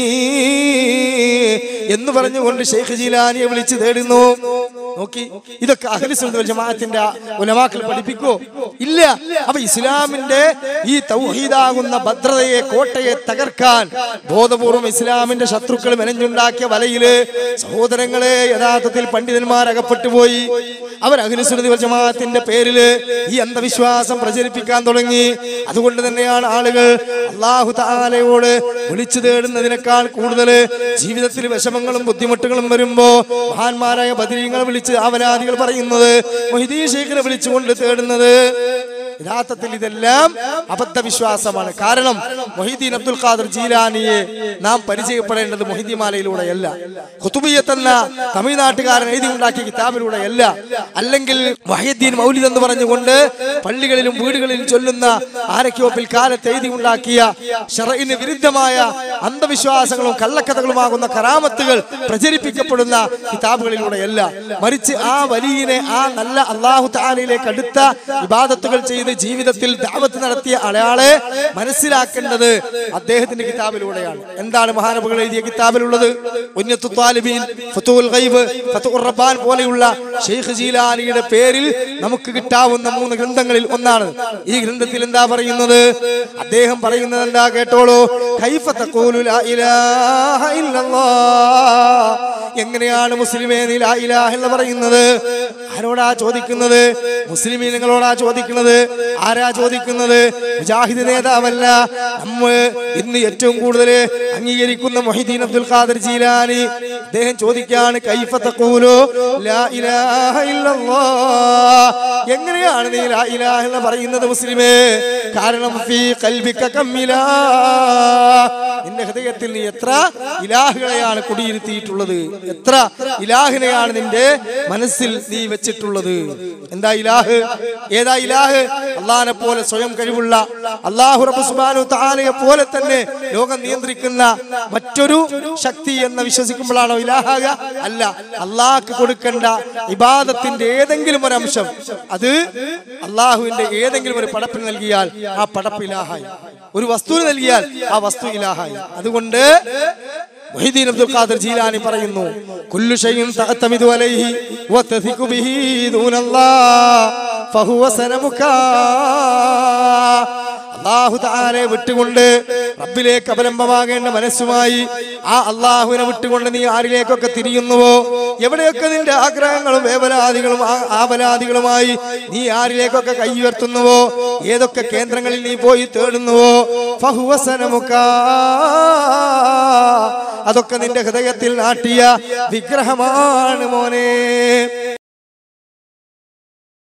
എന്ന് പറഞ്ഞുകൊണ്ട് ഷെയ്ഖ് ജീലാനിയെ വിളിച്ച് തേടുന്നു. നോക്കി, ഇതൊക്കെ അഹ്ലു സുന്നത്ത് വൽ ജമാഅത്തിന്റെ ഉലമാക്കൾ പഠിപ്പിക്കോ? ഇല്ല. അപ്പൊ ഇസ്ലാമിന്റെ ഈ തൗഹീദാകുന്ന ഭദ്രതയെ, കോട്ടയെ തകർക്കാൻ ബോധപൂർവം ഇസ്ലാമിന്റെ ശത്രുക്കൾ മെനഞ്ഞുണ്ടാക്കിയ വലയില് സഹോദരങ്ങളെ യഥാർത്ഥത്തിൽ പണ്ഡിതന്മാർ അകപ്പെട്ടു പോയി. അവർ അഹ്ലു സുന്നത്ത് വൽ ജമാഅത്തിന്റെ പേരില് ഈ അന്ധവിശ്വാസം പ്രചരിപ്പിക്കാൻ തുടങ്ങി. അതുകൊണ്ട് തന്നെയാണ് ആളുകൾ അല്ലാഹു തആലയോട് വിളിച്ചു തേടുന്നതിനേക്കാൾ കൂടുതൽ ജീവിതത്തിൽ വിഷമങ്ങളും ബുദ്ധിമുട്ടുകളും വരുമ്പോ മഹാന്മാരായ ബദരീങ്ങളെ വിളിച്ച് അവലാദികൾ പറയുന്നത്, മുഹ്യിദ്ദീൻ ശൈഖിനെ വിളിച്ചുകൊണ്ട് തേടുന്നത്. യഥാർത്ഥത്തിൽ ഇതെല്ലാം അബദ്ധവിശ്വാസമാണ്. കാരണം മുഹ്യിദ്ദീൻ അബ്ദുൽ ഖാദിർ ജീലാനിയെ നാം പരിചയപ്പെടേണ്ടത് മുഹ്യിദ്ദീൻ മാലയിലൂടെയല്ല, ഖുതുബിയ്യത്ത് എന്ന തമിഴ്നാട്ടുകാരൻ എഴുതി ഉണ്ടാക്കിയ കിതാബിലൂടെയല്ല, അല്ലെങ്കിൽ മുഹ്യിദ്ദീൻ മൗലിദ് എന്ന് പറഞ്ഞുകൊണ്ട് പള്ളികളിലും വീടുകളിലും ചൊല്ലുന്ന ആരൊക്കെയോ പിൽക്കാലത്ത് എഴുതി ഉണ്ടാക്കിയ ശർഇന് വിരുദ്ധമായ അന്ധവിശ്വാസങ്ങളും കള്ളക്കഥകളുമാകുന്ന കറാമത്തുകൾ പ്രചരിപ്പിക്കപ്പെടുന്ന കിതാബുകളിലൂടെയല്ല, മറിച്ച് ആ വലിയനെ, ആ നല്ല അല്ലാഹു തആലയിലേക്ക് അടുത്ത ഇബാദത്തുകൾ ചെയ്ത് ജീവിതത്തിൽ ദഅവത്ത് നടത്തിയ ആളെ മനസ്സിലാക്കേണ്ടത് അദ്ദേഹത്തിന്റെ കിതാബിലൂടെയാണ്. എന്താണ് മഹാനബികൾ എഴുതിയ കിതാബിലുള്ളത്? ഉന്നത്തുൽ ത്വാലിബീൻ, ഫതുഹുൽ ഗൈബ്, ഫതുഹുർ റബ്ബാൻ പോലെയുള്ള ശൈഖ് ജീലാനിയുടെ പേരിൽ നമുക്ക് കിട്ടാവുന്ന 3 ഗ്രന്ഥങ്ങളിൽ ഒന്നാണ്. ഈ ഗ്രന്ഥത്തിൽ എന്താ പറയുന്നത്? അദ്ദേഹം പറയുന്നത് എന്താ കേട്ടോളൂ. കൈഫ തഖൂലു ലാ ഇലാഹ ഇല്ലല്ലാഹ്, എങ്ങനെയാണ് മുസ്ലിമേ നീ ലാ ഇലാഹ എന്ന് പറയുന്നത്? ആരോടാ ചോദിക്കുന്നത്? മുസ്ലിമീങ്ങളോടാ ചോദിക്കുന്നത്. ആരാ ചോദിക്കുന്നത്? മുജാഹിദ് നേതാവല്ല. നമ്മൾ ഇന്ന് ഏറ്റവും കൂടുതൽ അംഗീകരിക്കുന്ന മുഹീദ്ദീൻ അബ്ദുൽ ഖാദിർ ജീലാനി, അദ്ദേഹം ചോദിക്കാണ് കൈഫ തഖൂലു ലാ ഇലാഹ ഇല്ലല്ലാഹ്, എങ്ങനെയാണ് നീ ലാ ഇലാഹ എന്ന് പറയുന്നത് മുസ്ലിമേ? കാരണം ഫീ ഖൽബിക കമ്മിലാ, നിന്റെ ഹൃദയത്തിൽ നീ എത്ര ഇലാഹുകളെയാണ് കുടിയിരുത്തിയിട്ടുള്ളത്, എത്ര ഇലാഹിനെയാണ് നിന്റെ മനസ്സിൽ നീ വെച്ചിട്ടുള്ളത്. എന്താ ഇലാഹ്? ഏതാ ഇലാഹ്? അള്ളാഹിനെ പോലെ സ്വയം കഴിവുള്ള, അല്ലാഹു റബ്ബ് സുബ്ഹാനഹു തആലയെ പോലെ തന്നെ ലോകം നിയന്ത്രിക്കുന്ന മറ്റൊരു ശക്തി എന്ന് വിശ്വസിക്കുമ്പോഴാണോ ഇലാഹാക? അല്ല. അള്ളാഹ്ക്ക് കൊടുക്കേണ്ട ഇബാദത്തിന്റെ ഏതെങ്കിലും ഒരു അംശം, അത് അള്ളാഹുവിന്റെ ഏതെങ്കിലും ഒരു പടപ്പിന് നൽകിയാൽ ആ പടപ്പ് ഇലാഹായി, ഒരു വസ്തുവിന് നൽകിയാൽ ആ വസ്തു ഇലാഹായി. അതുകൊണ്ട് മുഹീദ്ദീൻ അബ്ദുൽ ഖാദിർ ജീലാനി പറയുന്നു, കുല്ലു ഷൈഇൻ തഅതമിദു അലൈഹി വതസിഖു ബിഹി ദൂനല്ലാഹ് ഫഹുവ സനമുക. അല്ലാഹു തആലയെ വിട്ടുകൊണ്ട് റബ്ബിലേക്ക് അവലംബമാകേണ്ട മനസ്സുമായി ആ അല്ലാഹുവിനെ വിട്ടുകൊണ്ട് നീ ആരിലേക്കൊക്കെ തിരിയുന്നുവോ, എവിടെയൊക്കെ നിന്റെ ആഗ്രഹങ്ങളും വേവലാദികളും ആവലാദികളുമായി നീ ആരിലേക്കൊക്കെ കൈ ഉയർത്തുന്നുവോ, ഏതൊക്കെ കേന്ദ്രങ്ങളിൽ നീ പോയി തേടുന്നുവോ, ഫഹുവ സനമുക, അതൊക്കെ നിന്റെ ഹൃദയത്തിൽ നാട്ടിയ വിഗ്രഹമാണ് മോനെ.